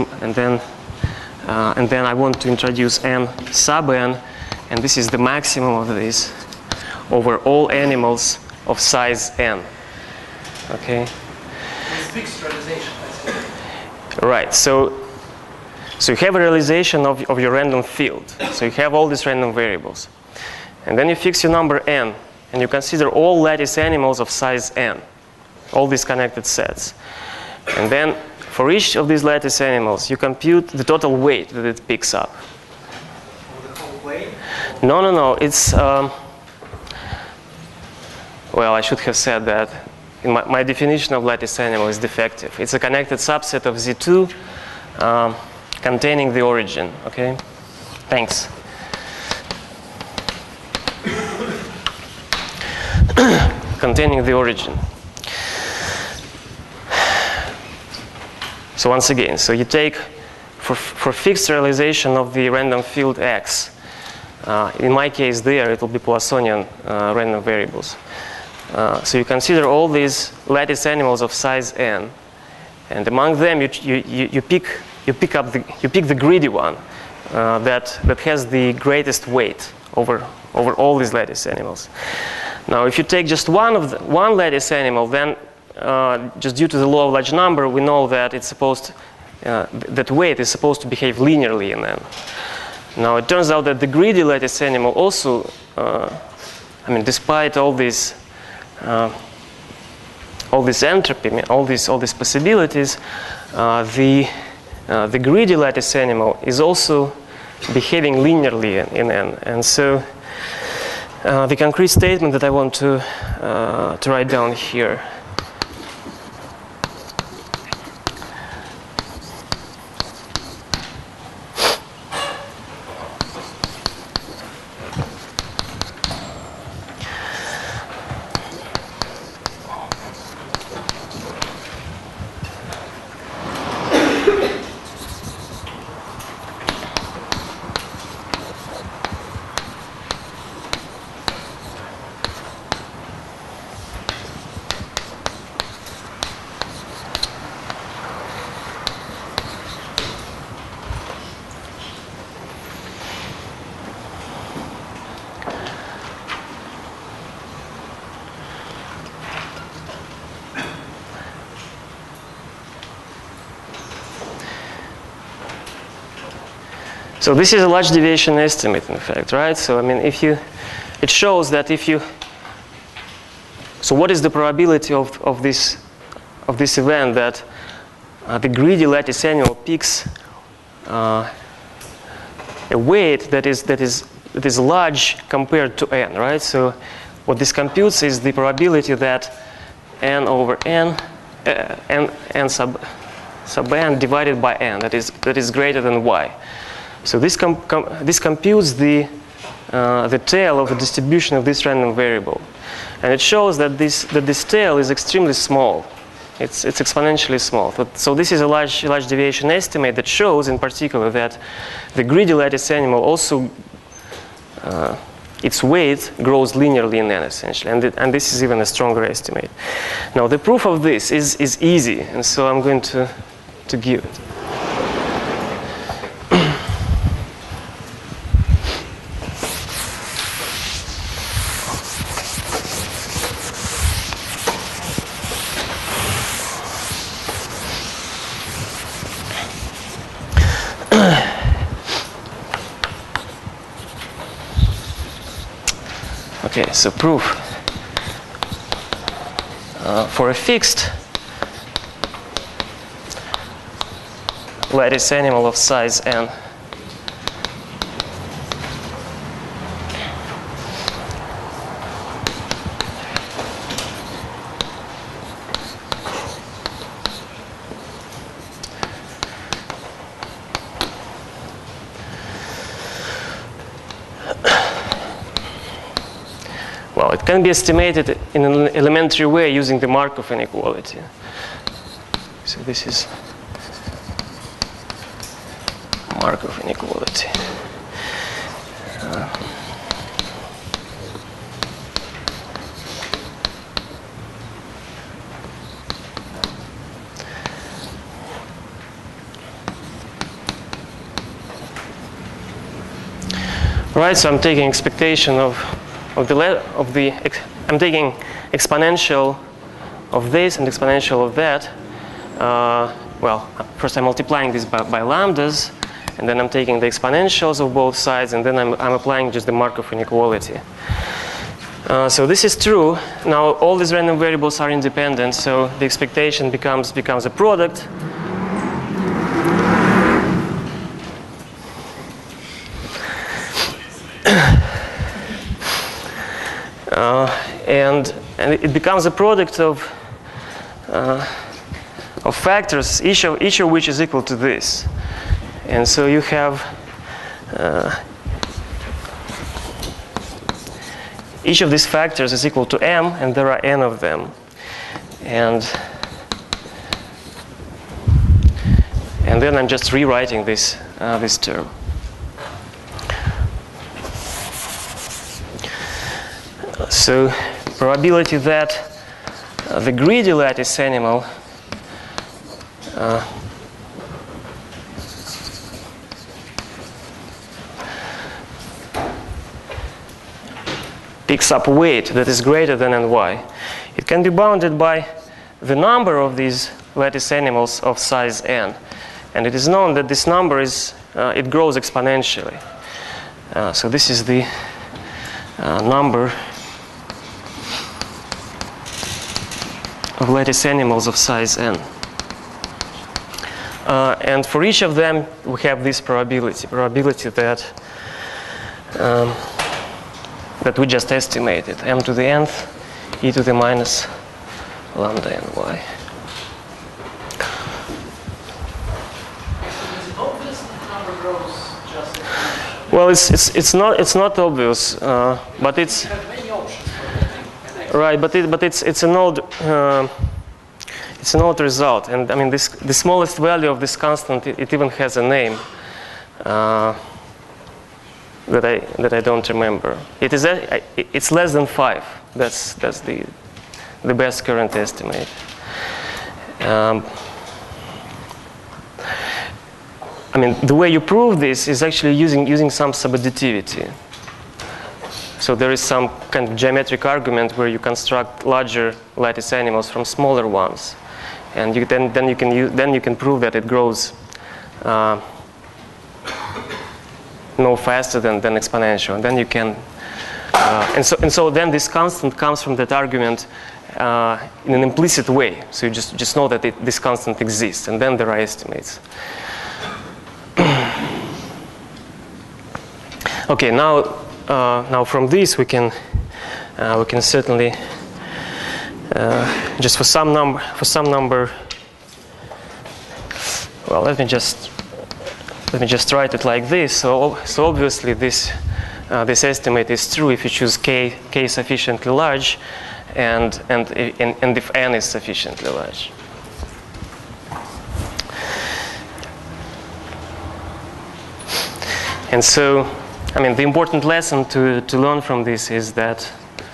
A: and then I want to introduce n sub n, and this is the maximum of this over all animals of size n. Okay.
C: It's fixed realization.
A: Right. So you have a realization of your random field. So you have all these random variables, and then you fix your number n, and you consider all lattice animals of size n. All these connected sets. And then for each of these lattice animals, you compute the total weight that it picks up.
B: The whole weight?
A: No. It's, well, I should have said that. In my definition of lattice animal is defective. It's a connected subset of Z2 containing the origin. Okay? Thanks. Containing the origin. So once again, so you take, for fixed realization of the random field X, in my case there, it will be Poissonian random variables. So you consider all these lattice animals of size n, and among them you pick the greedy one that has the greatest weight over all these lattice animals. Now, if you take just one lattice animal, then just due to the law of large number, we know that it's supposed that weight is supposed to behave linearly in N. Now it turns out that the greedy lattice animal also, I mean, despite all this entropy, I mean, all these possibilities, the greedy lattice animal is also behaving linearly in N. And so the concrete statement that I want to write down here. So this is a large deviation estimate, in fact, right? So I mean, it shows that if you, so what is the probability of this event that the greedy lattice animal picks a weight that is large compared to n, right? So what this computes is the probability that n over n, n sub n divided by n, that is greater than y. So this computes the tail of the distribution of this random variable, and it shows that this tail is extremely small. It's exponentially small. So this is a large deviation estimate that shows, in particular, that the greedy lattice animal also its weight grows linearly in n, essentially, and this is even a stronger estimate. Now the proof of this is easy, and so I'm going to give it. Okay, so proof for a fixed lattice animal of size n. Well, it can be estimated in an elementary way using the Markov inequality. So this is Markov inequality. Right, so I'm taking expectation I'm taking exponential of this and exponential of that. Well, first I'm multiplying this by lambdas, and then I'm taking the exponentials of both sides, and then I'm applying just the Markov inequality. So this is true. Now all these random variables are independent, so the expectation becomes a product. And it becomes a product of factors, each of which is equal to this. And so you have each of these factors is equal to m, and there are n of them. And then I'm just rewriting this term. So probability that the greedy lattice animal picks up weight that is greater than ny. It can be bounded by the number of these lattice animals of size n. And it is known that this number it grows exponentially. So this is the number of lattice animals of size n. And for each of them, we have this probability that that we just estimated, m to the nth, e to the minus lambda ny.
C: Is it obvious that the number grows just exponentially?
A: Well, it's not obvious, but it's
C: You have many options for getting an x.
A: right. But it's an odd result, and I mean the smallest value of this constant it even has a name that I don't remember. It's less than 5. That's the best current estimate. I mean, the way you prove this is actually using some subadditivity. So there is some kind of geometric argument where you construct larger lattice animals from smaller ones, and then you can prove that it grows no faster than exponential. And then you can and so then this constant comes from that argument in an implicit way. So you just know that this constant exists, and then there are estimates. Okay, now from this we can certainly just for some number. Well, let me just write it like this. So obviously this estimate is true if you choose k sufficiently large, and if n is sufficiently large. And so, I mean, the important lesson to learn from this is that,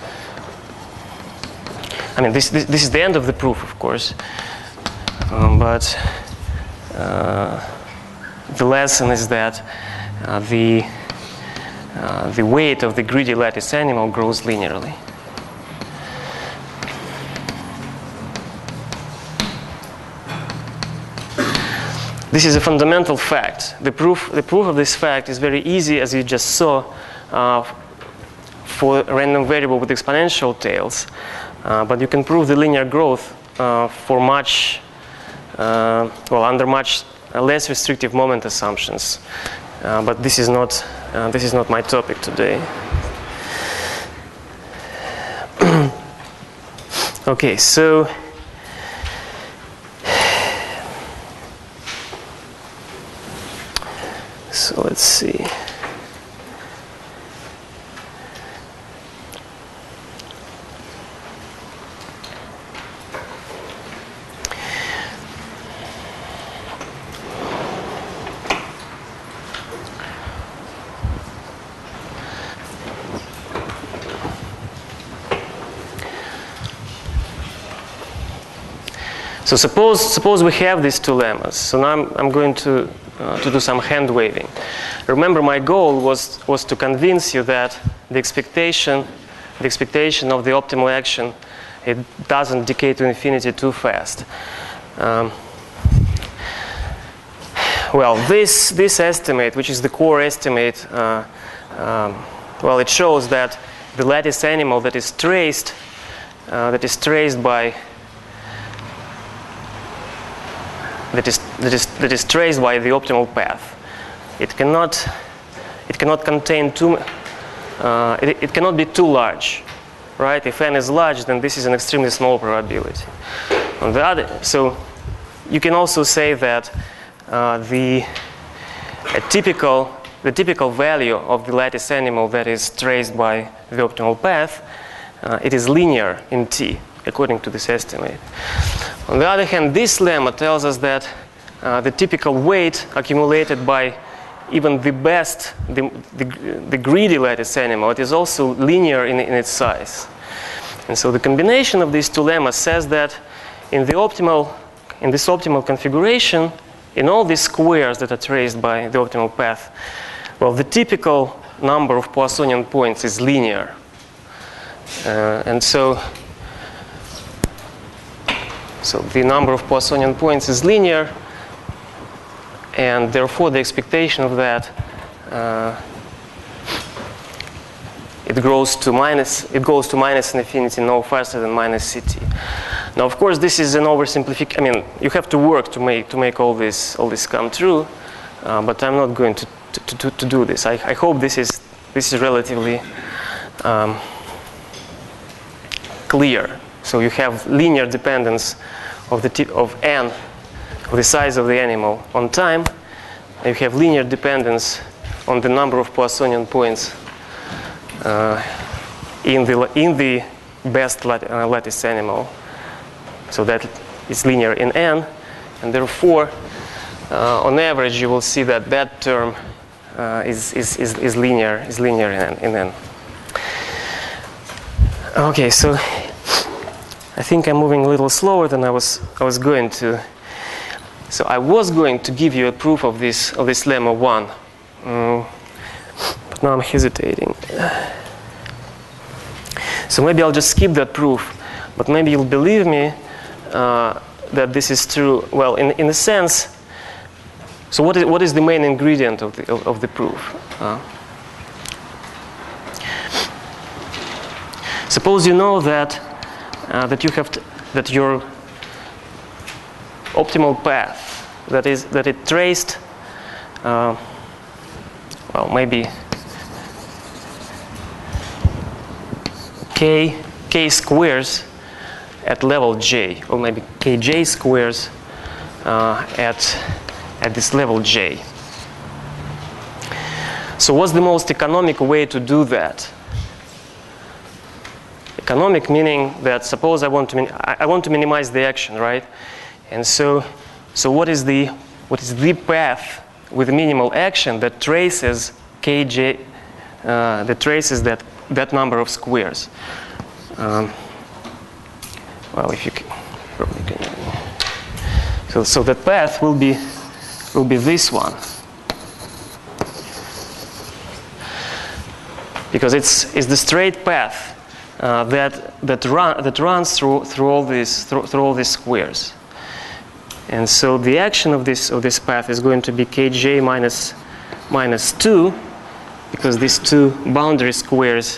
A: I mean, this is the end of the proof, of course, but the lesson is that the weight of the greedy lattice animal grows linearly. This is a fundamental fact. The proof of this fact is very easy, as you just saw, for a random variable with exponential tails. But you can prove the linear growth for much, under much less restrictive moment assumptions. But this is not my topic today. Okay, so. So let's see. So suppose we have these two lemmas. So now I'm going to do some hand waving. Remember, my goal was to convince you that the expectation of the optimal action, it doesn't decay to infinity too fast. Well, this estimate, which is the core estimate, well, it shows that the lattice animal that is traced by the optimal path. It cannot contain it cannot be too large, right? If n is large, then this is an extremely small probability. On the other, so you can also say that the typical value of the lattice animal that is traced by the optimal path, it is linear in T, according to this estimate. On the other hand, this lemma tells us that the typical weight accumulated by even the best, the greedy lattice animal, it is also linear in its size. And so the combination of these two lemmas says that in this optimal configuration, in all these squares that are traced by the optimal path, well, the typical number of Poissonian points is linear. And so So the number of Poissonian points is linear, and therefore the expectation of that it goes to minus infinity no faster than minus ct. Now, of course, this is an oversimplification. I mean, you have to work to make all this come true, but I'm not going to do this. I hope this is relatively clear. So you have linear dependence of the size of the animal on time. And you have linear dependence on the number of Poissonian points in the best lattice animal. So that is linear in n, and therefore, on average, you will see that that term is linear in n. Okay, so I think I'm moving a little slower than I was going to. So I was going to give you a proof of this lemma 1, but now I'm hesitating. So maybe I'll just skip that proof, but maybe you'll believe me that this is true. Well, in a sense. So what is the main ingredient of the proof? Suppose you know that that your optimal path that it traced well, maybe k squares at level j, or maybe kj squares at this level j. So what's the most economic way to do that? Economic meaning that suppose I want to minimize the action, right? And so what is the path with minimal action that traces kj, that traces that number of squares? Well, if you probably can. So that path will be this one, because it's the straight path that runs through all these squares. And so the action of this path is going to be kj minus 2, because these two boundary squares.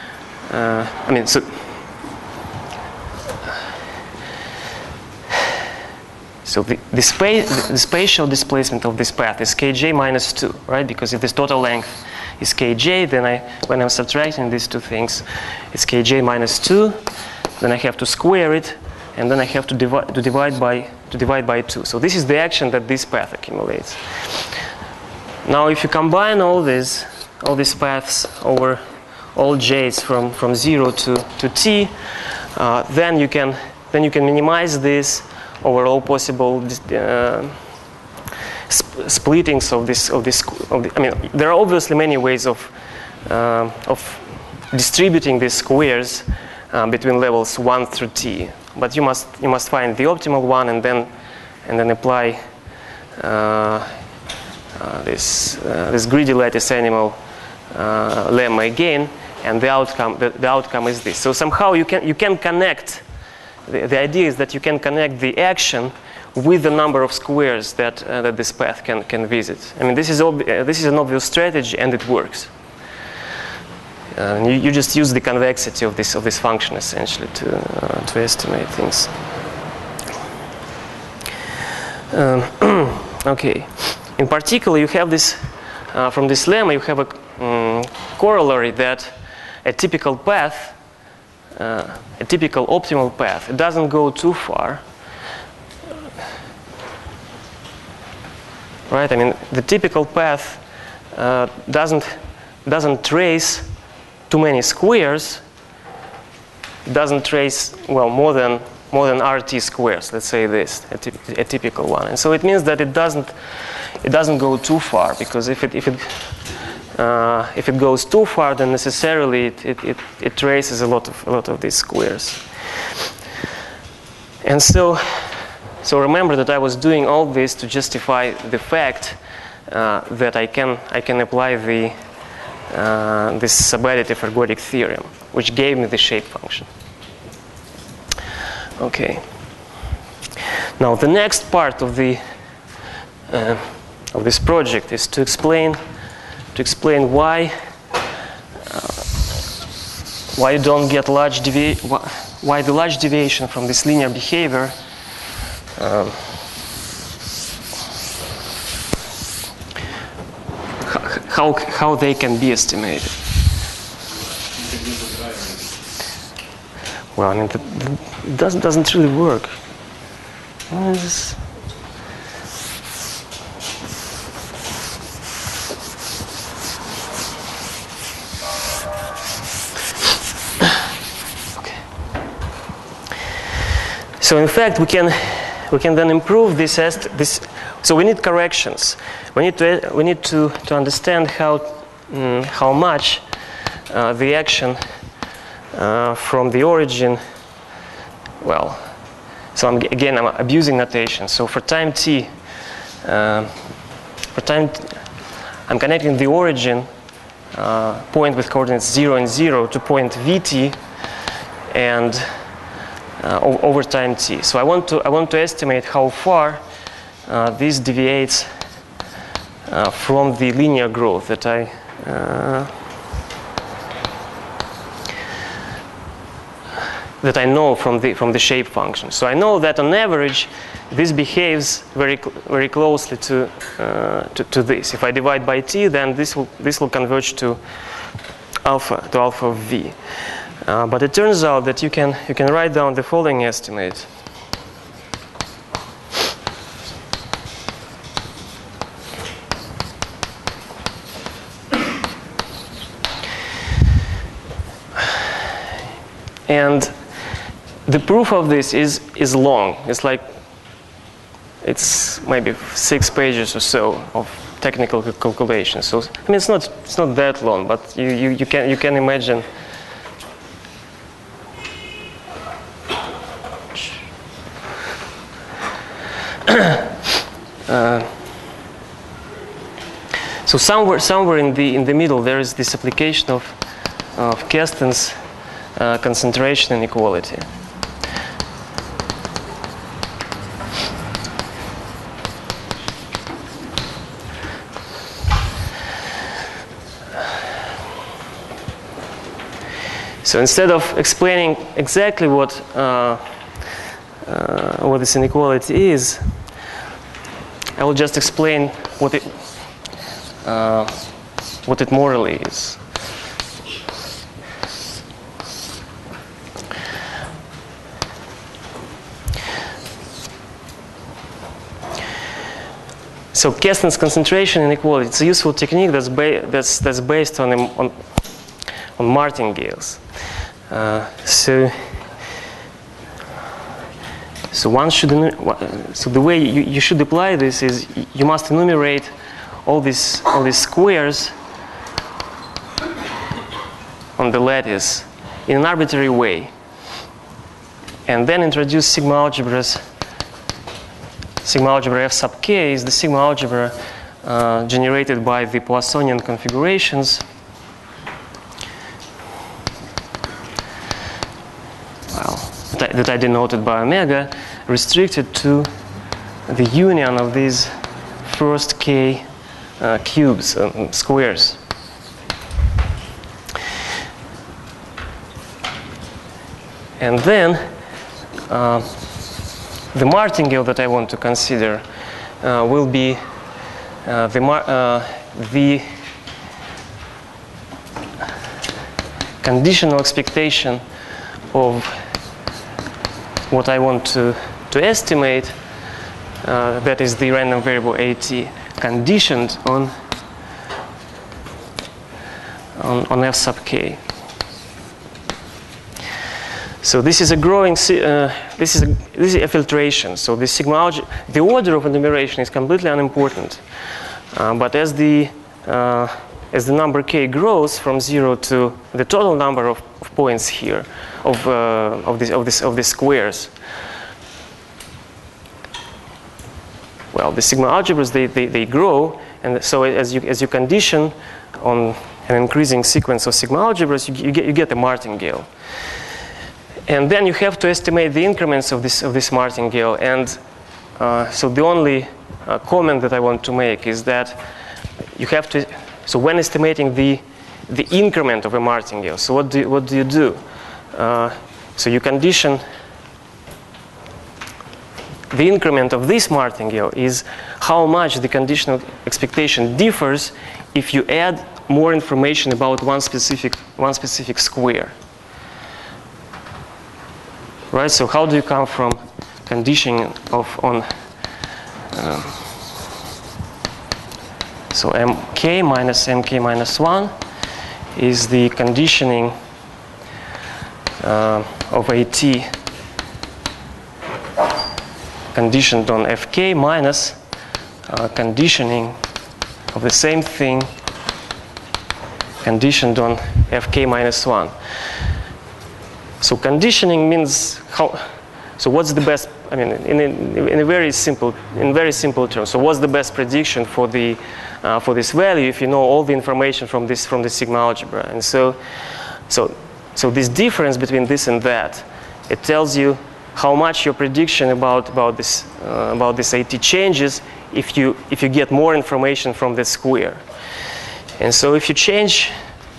A: So the spatial displacement of this path is kj minus 2, right? Because if this total length is kj, then when I'm subtracting these two things, it's kj minus 2. Then I have to square it, and then I have to divide by 2. So this is the action that this path accumulates. Now, if you combine all these paths over all j's from 0 to t, then you can minimize this over all possible splittings of this. I mean, there are obviously many ways of distributing these squares between levels 1 through t, but you must find the optimal one and then apply this greedy lattice animal lemma again, and the outcome is this. So somehow you can connect. The idea is that you can connect the action with the number of squares that this path can visit. I mean, this is an obvious strategy, and it works. You just use the convexity of this function essentially to estimate things. Okay. In particular, you have this from this lemma. You have a corollary that a typical path, a typical optimal path, it doesn't go too far. Right? I mean, the typical path doesn't trace too many squares. It doesn't trace, well, more than RT squares. Let's say this, a typical one. And so it means that it doesn't go too far, because if it goes too far, then necessarily it traces a lot of these squares. And so remember that I was doing all this to justify the fact that I can apply this subadditive ergodic theorem, which gave me the shape function. Okay. Now the next part of the of this project is to explain why you don't get why the large deviation from this linear behavior how they can be estimated. Well, I mean, it doesn't really work. What is this? Okay. So in fact, we can then improve this. So we need corrections. We need to understand how much the action from the origin. Well, so I'm abusing notation. So for time t, I'm connecting the origin point with coordinates 0 and 0 to point vt, and over time t. So I want to estimate how far this deviates from the linear growth that I know from the shape function. So I know that on average this behaves very closely to this. If I divide by t, then this will converge to alpha of v. But it turns out that you can write down the following estimate. And the proof of this is long. It's maybe 6 pages or so of technical calculation. So I mean, it's not that long, but you can imagine. So somewhere in the middle there is this application of Kesten's concentration inequality. So instead of explaining exactly what this inequality is, I will just explain what it morally is. So Kesten's concentration inequality, it's a useful technique that's based on martingales. So the way you should apply this is you must enumerate all these squares on the lattice in an arbitrary way, and then introduce sigma algebra f sub k is the sigma algebra generated by the Poissonian configurations. That I denoted by omega, restricted to the union of these first k cubes, squares. And then the martingale that I want to consider will be the conditional expectation of what I want to estimate, that is the random variable at, conditioned on f sub k. So this is a growing. This is a filtration. So the sigma algebra, the order of enumeration is completely unimportant. But as the number k grows from 0 to the total number of points here of these squares, well, the sigma algebras they grow, and so as you condition on an increasing sequence of sigma algebras, you get a martingale. And then you have to estimate the increments of this martingale, and so the only comment that I want to make is that you have to, so when estimating the increment of a martingale, so what do you do? So you condition the increment of this martingale is how much the conditional expectation differs if you add more information about one specific square. Right? So how do you come from conditioning on so mk minus 1 is the conditioning of AT conditioned on Fk minus conditioning of the same thing conditioned on Fk minus 1. So conditioning means how, so what's the best, I mean, in very simple terms, so what's the best prediction for this value if you know all the information from the sigma algebra? And so this difference between this and that, it tells you how much your prediction about this AT changes if you get more information from the square. And so if you change,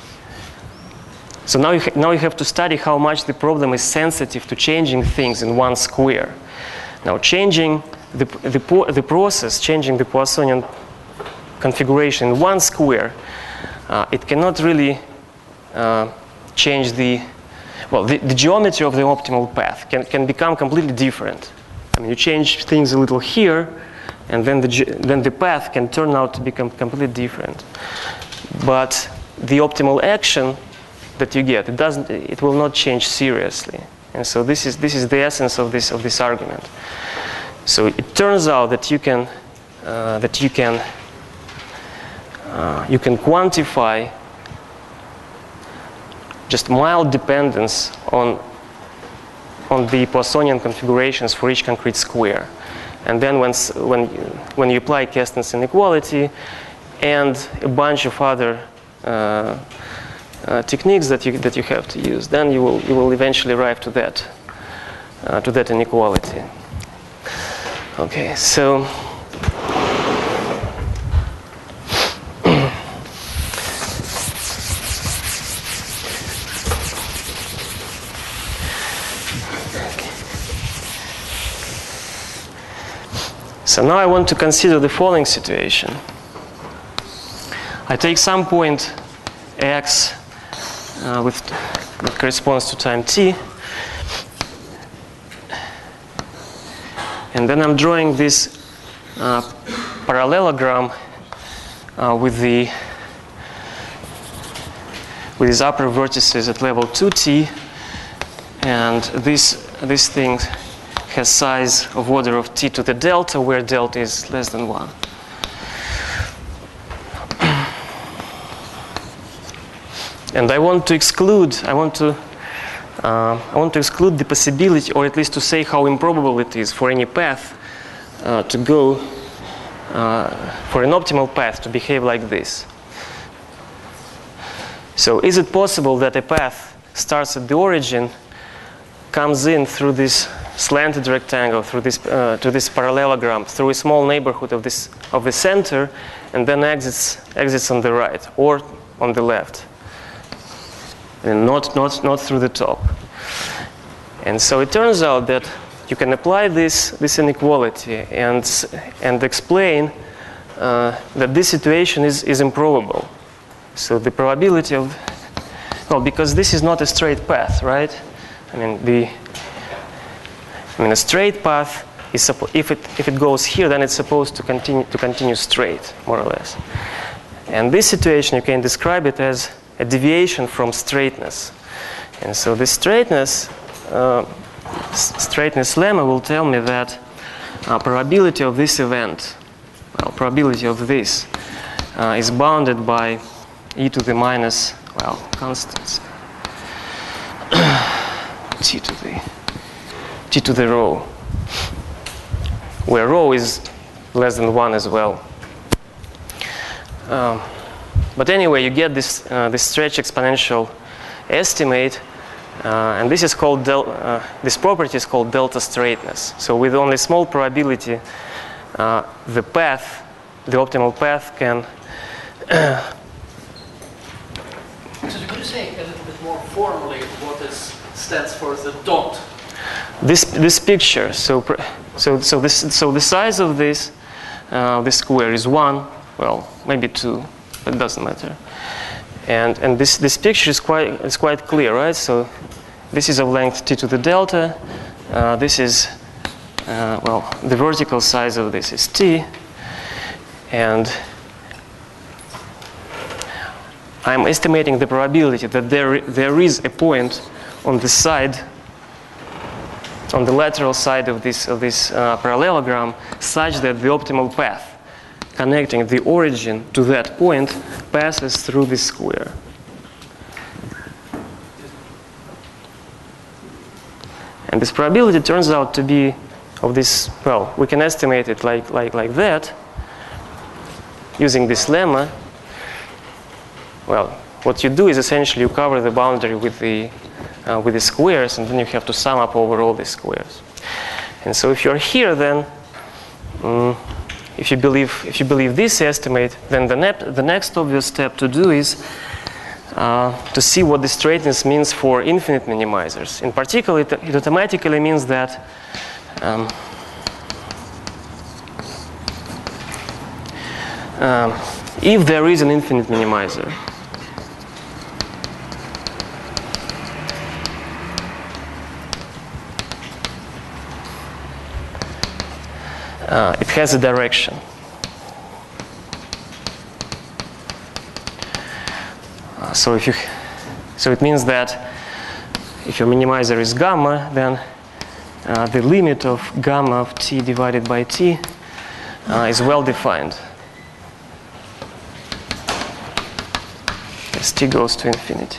A: so now you have to study how much the problem is sensitive to changing things in one square. Now changing the process, changing the Poissonian configuration in one square, it cannot really change the geometry of the optimal path can become completely different. I mean, you change things a little here, and then the path can turn out to become completely different. But the optimal action that you get, it will not change seriously. And so this is the essence of this argument. So it turns out that you can quantify just mild dependence on the Poissonian configurations for each concrete square. And then when you apply Keston's inequality and a bunch of other techniques that you have to use, then you will eventually arrive to that inequality. Okay, so so now I want to consider the following situation. I take some point x that corresponds to time t, and then I'm drawing this parallelogram with these upper vertices at level 2t, and this thing has size of order of t to the delta, where delta is less than 1. And I want to exclude the possibility, or at least to say how improbable it is for any path to go, for an optimal path to behave like this. So is it possible that a path starts at the origin, comes in through this slanted rectangle, through this to this parallelogram, through a small neighborhood of the center, and then exits on the right or on the left, and not through the top? And so it turns out that you can apply this inequality and explain that this situation is improbable. So the probability of, well, because this is not a straight path, right? I mean a straight path is if it goes here, then it's supposed to continue straight, more or less. And this situation, you can describe it as a deviation from straightness. And so the straightness lemma will tell me that probability of this event, well, probability of this is bounded by e to the minus, well, constants, t to the rho, where rho is less than 1 as well. But anyway, you get this stretch exponential estimate And this is called this property is called delta straightness. So with only small probability, the path, the optimal path, can.
C: So could you say a little bit more formally what stands for the dot?
A: This picture. So the size of this square is 1. Well, maybe 2, but it doesn't matter. And this picture is quite clear, right? So this is of length t to the delta. This is well, the vertical size of this is t, and I'm estimating the probability that there is a point on the side, on the lateral side of this parallelogram, such that the optimal path connecting the origin to that point passes through this square. And this probability turns out to be of this, well, we can estimate it like that using this lemma. Well, what you do is essentially you cover the boundary with the squares, and then you have to sum up over all these squares. And so if you're here, then if you believe this estimate, then the next obvious step to do is to see what the straightness means for infinite minimizers. In particular, it automatically means that if there is an infinite minimizer, it has a direction. So it means that if your minimizer is gamma, then the limit of gamma of t divided by t is well defined as t goes to infinity.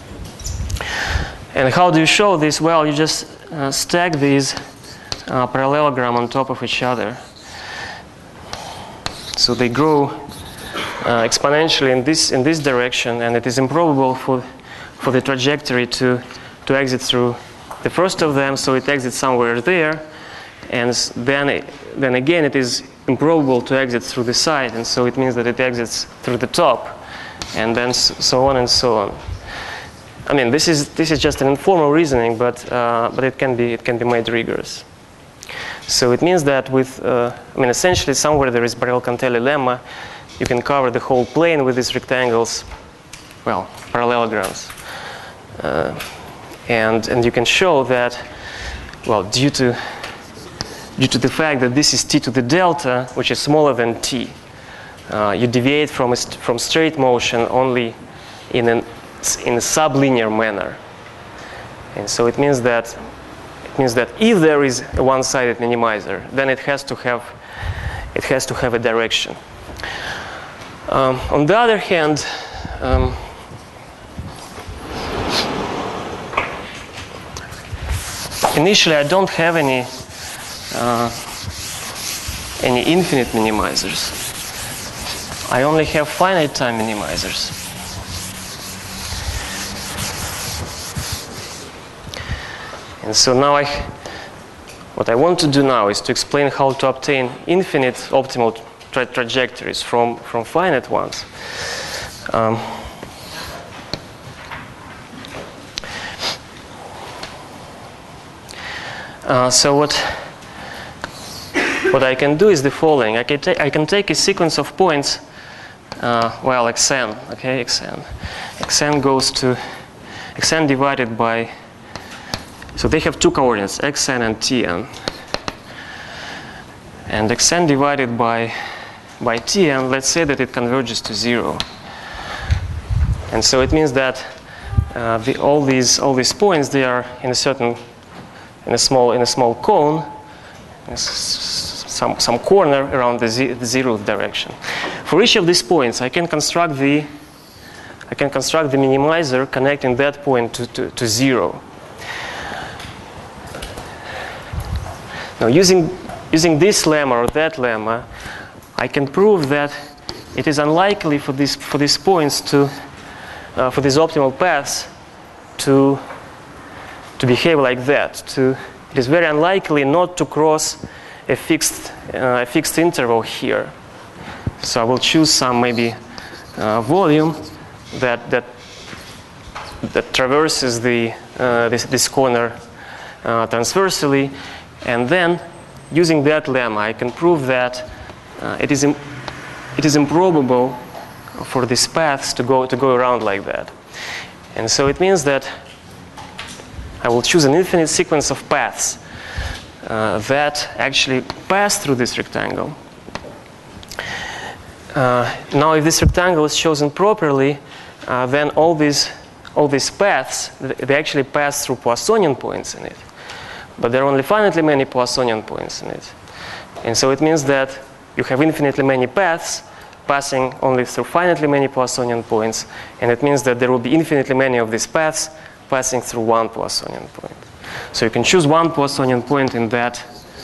A: And how do you show this? Well, you just stack these parallelogram on top of each other. So they grow exponentially in this direction, and it is improbable for the trajectory to exit through the first of them, so it exits somewhere there, and then again it is improbable to exit through the side, and so it means that it exits through the top, and then so on and so on. I mean, this is just an informal reasoning, but it can be made rigorous. So it means that with, essentially somewhere there is Borel-Cantelli lemma. You can cover the whole plane with these rectangles, well, parallelograms. And you can show that, well, due to the fact that this is t to the delta, which is smaller than t, you deviate from straight motion only in a sublinear manner. And so it means that if there is a one-sided minimizer, then it has to have a direction. On the other hand, initially I don't have any infinite minimizers. I only have finite time minimizers. And so now what I want to do now is to explain how to obtain infinite optimal trajectories from finite ones. So what I can do is the following. I can take a sequence of points, well, xn, okay, xn. Xn goes to xn divided by, so they have two coordinates, xn and tn. And xn divided by tn, let's say that it converges to 0. And so it means that all these points, they are in a small cone, some corner around the 0th direction. For each of these points, I can construct the minimizer connecting that point to 0. Now, using this lemma or that lemma, I can prove that it is unlikely for these points for these optimal paths to behave like that. It is very unlikely not to cross a fixed interval here. So I will choose some maybe volume that traverses this corner transversally, and then using that lemma, I can prove that it is improbable for these paths to go around like that. And so it means that I will choose an infinite sequence of paths that actually pass through this rectangle. Now, if this rectangle is chosen properly, then all these paths, they actually pass through Poissonian points in it. But there are only finitely many Poissonian points in it. And so it means that you have infinitely many paths passing only through finitely many Poissonian points, and it means that there will be infinitely many of these paths passing through one Poissonian point. So you can choose one Poissonian point in that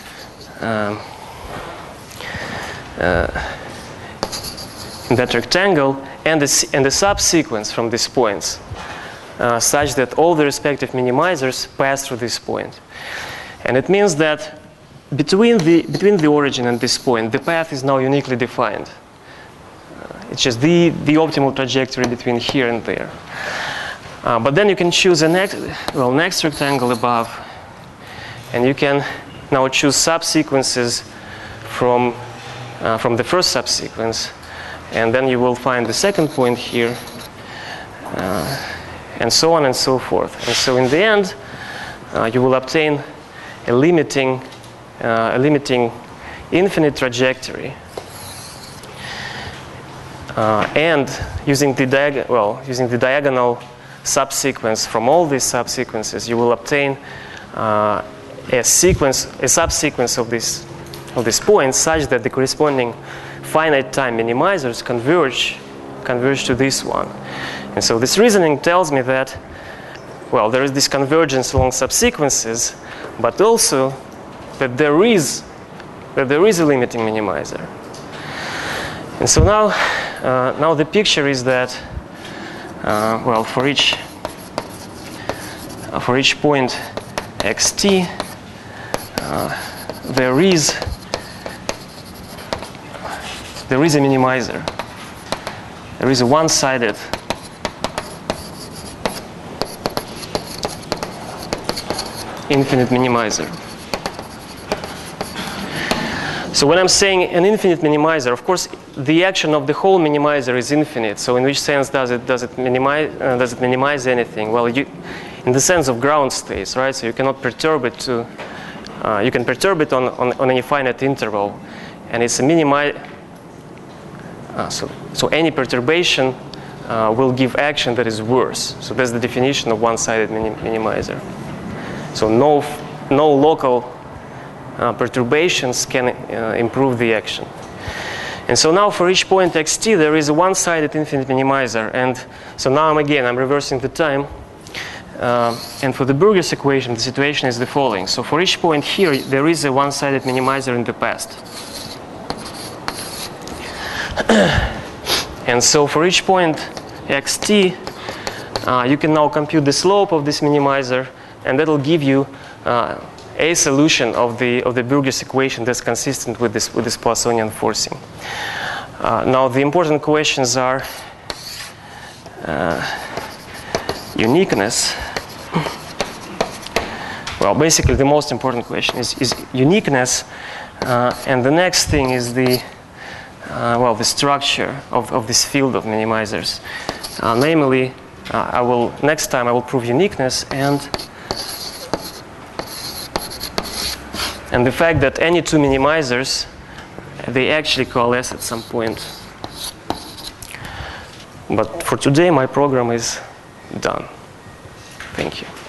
A: rectangle and the subsequence from these points such that all the respective minimizers pass through this point. And it means that between the origin and this point, the path is now uniquely defined. It's just the optimal trajectory between here and there. But then you can choose a next rectangle above, and you can now choose subsequences from the first subsequence, and then you will find the second point here, and so on and so forth. And so in the end, you will obtain a limiting infinite trajectory. And using the diagonal subsequence from all these subsequences, you will obtain a subsequence of these points such that the corresponding finite time minimizers converge to this one. And so this reasoning tells me that, well, there is this convergence along subsequences, but also that there is a limiting minimizer. And so now the picture is that, well, for each point xt, there is a minimizer. There is a one-sided infinite minimizer. So when I'm saying an infinite minimizer, of course, the action of the whole minimizer is infinite. So in which sense does it minimize anything? Well, in the sense of ground states, right? So you cannot perturb it to. You can perturb it on any finite interval, and it's a so any perturbation will give action that is worse. So that's the definition of one-sided minimizer. So no local perturbations can improve the action. And so now for each point xt, there is a one-sided infinite minimizer. And so now I'm reversing the time. And for the Burgers equation, the situation is the following. So for each point here, there is a one-sided minimizer in the past. And so for each point xt, you can now compute the slope of this minimizer, and that'll give you a solution of the Burgers equation that's consistent with this Poissonian forcing. Now the important questions are uniqueness. Well, basically the most important question is uniqueness, and the next thing is the structure of this field of minimizers. Namely, next time I will prove uniqueness and the fact that any two minimizers, they actually coalesce at some point. But for today, my program is done. Thank you.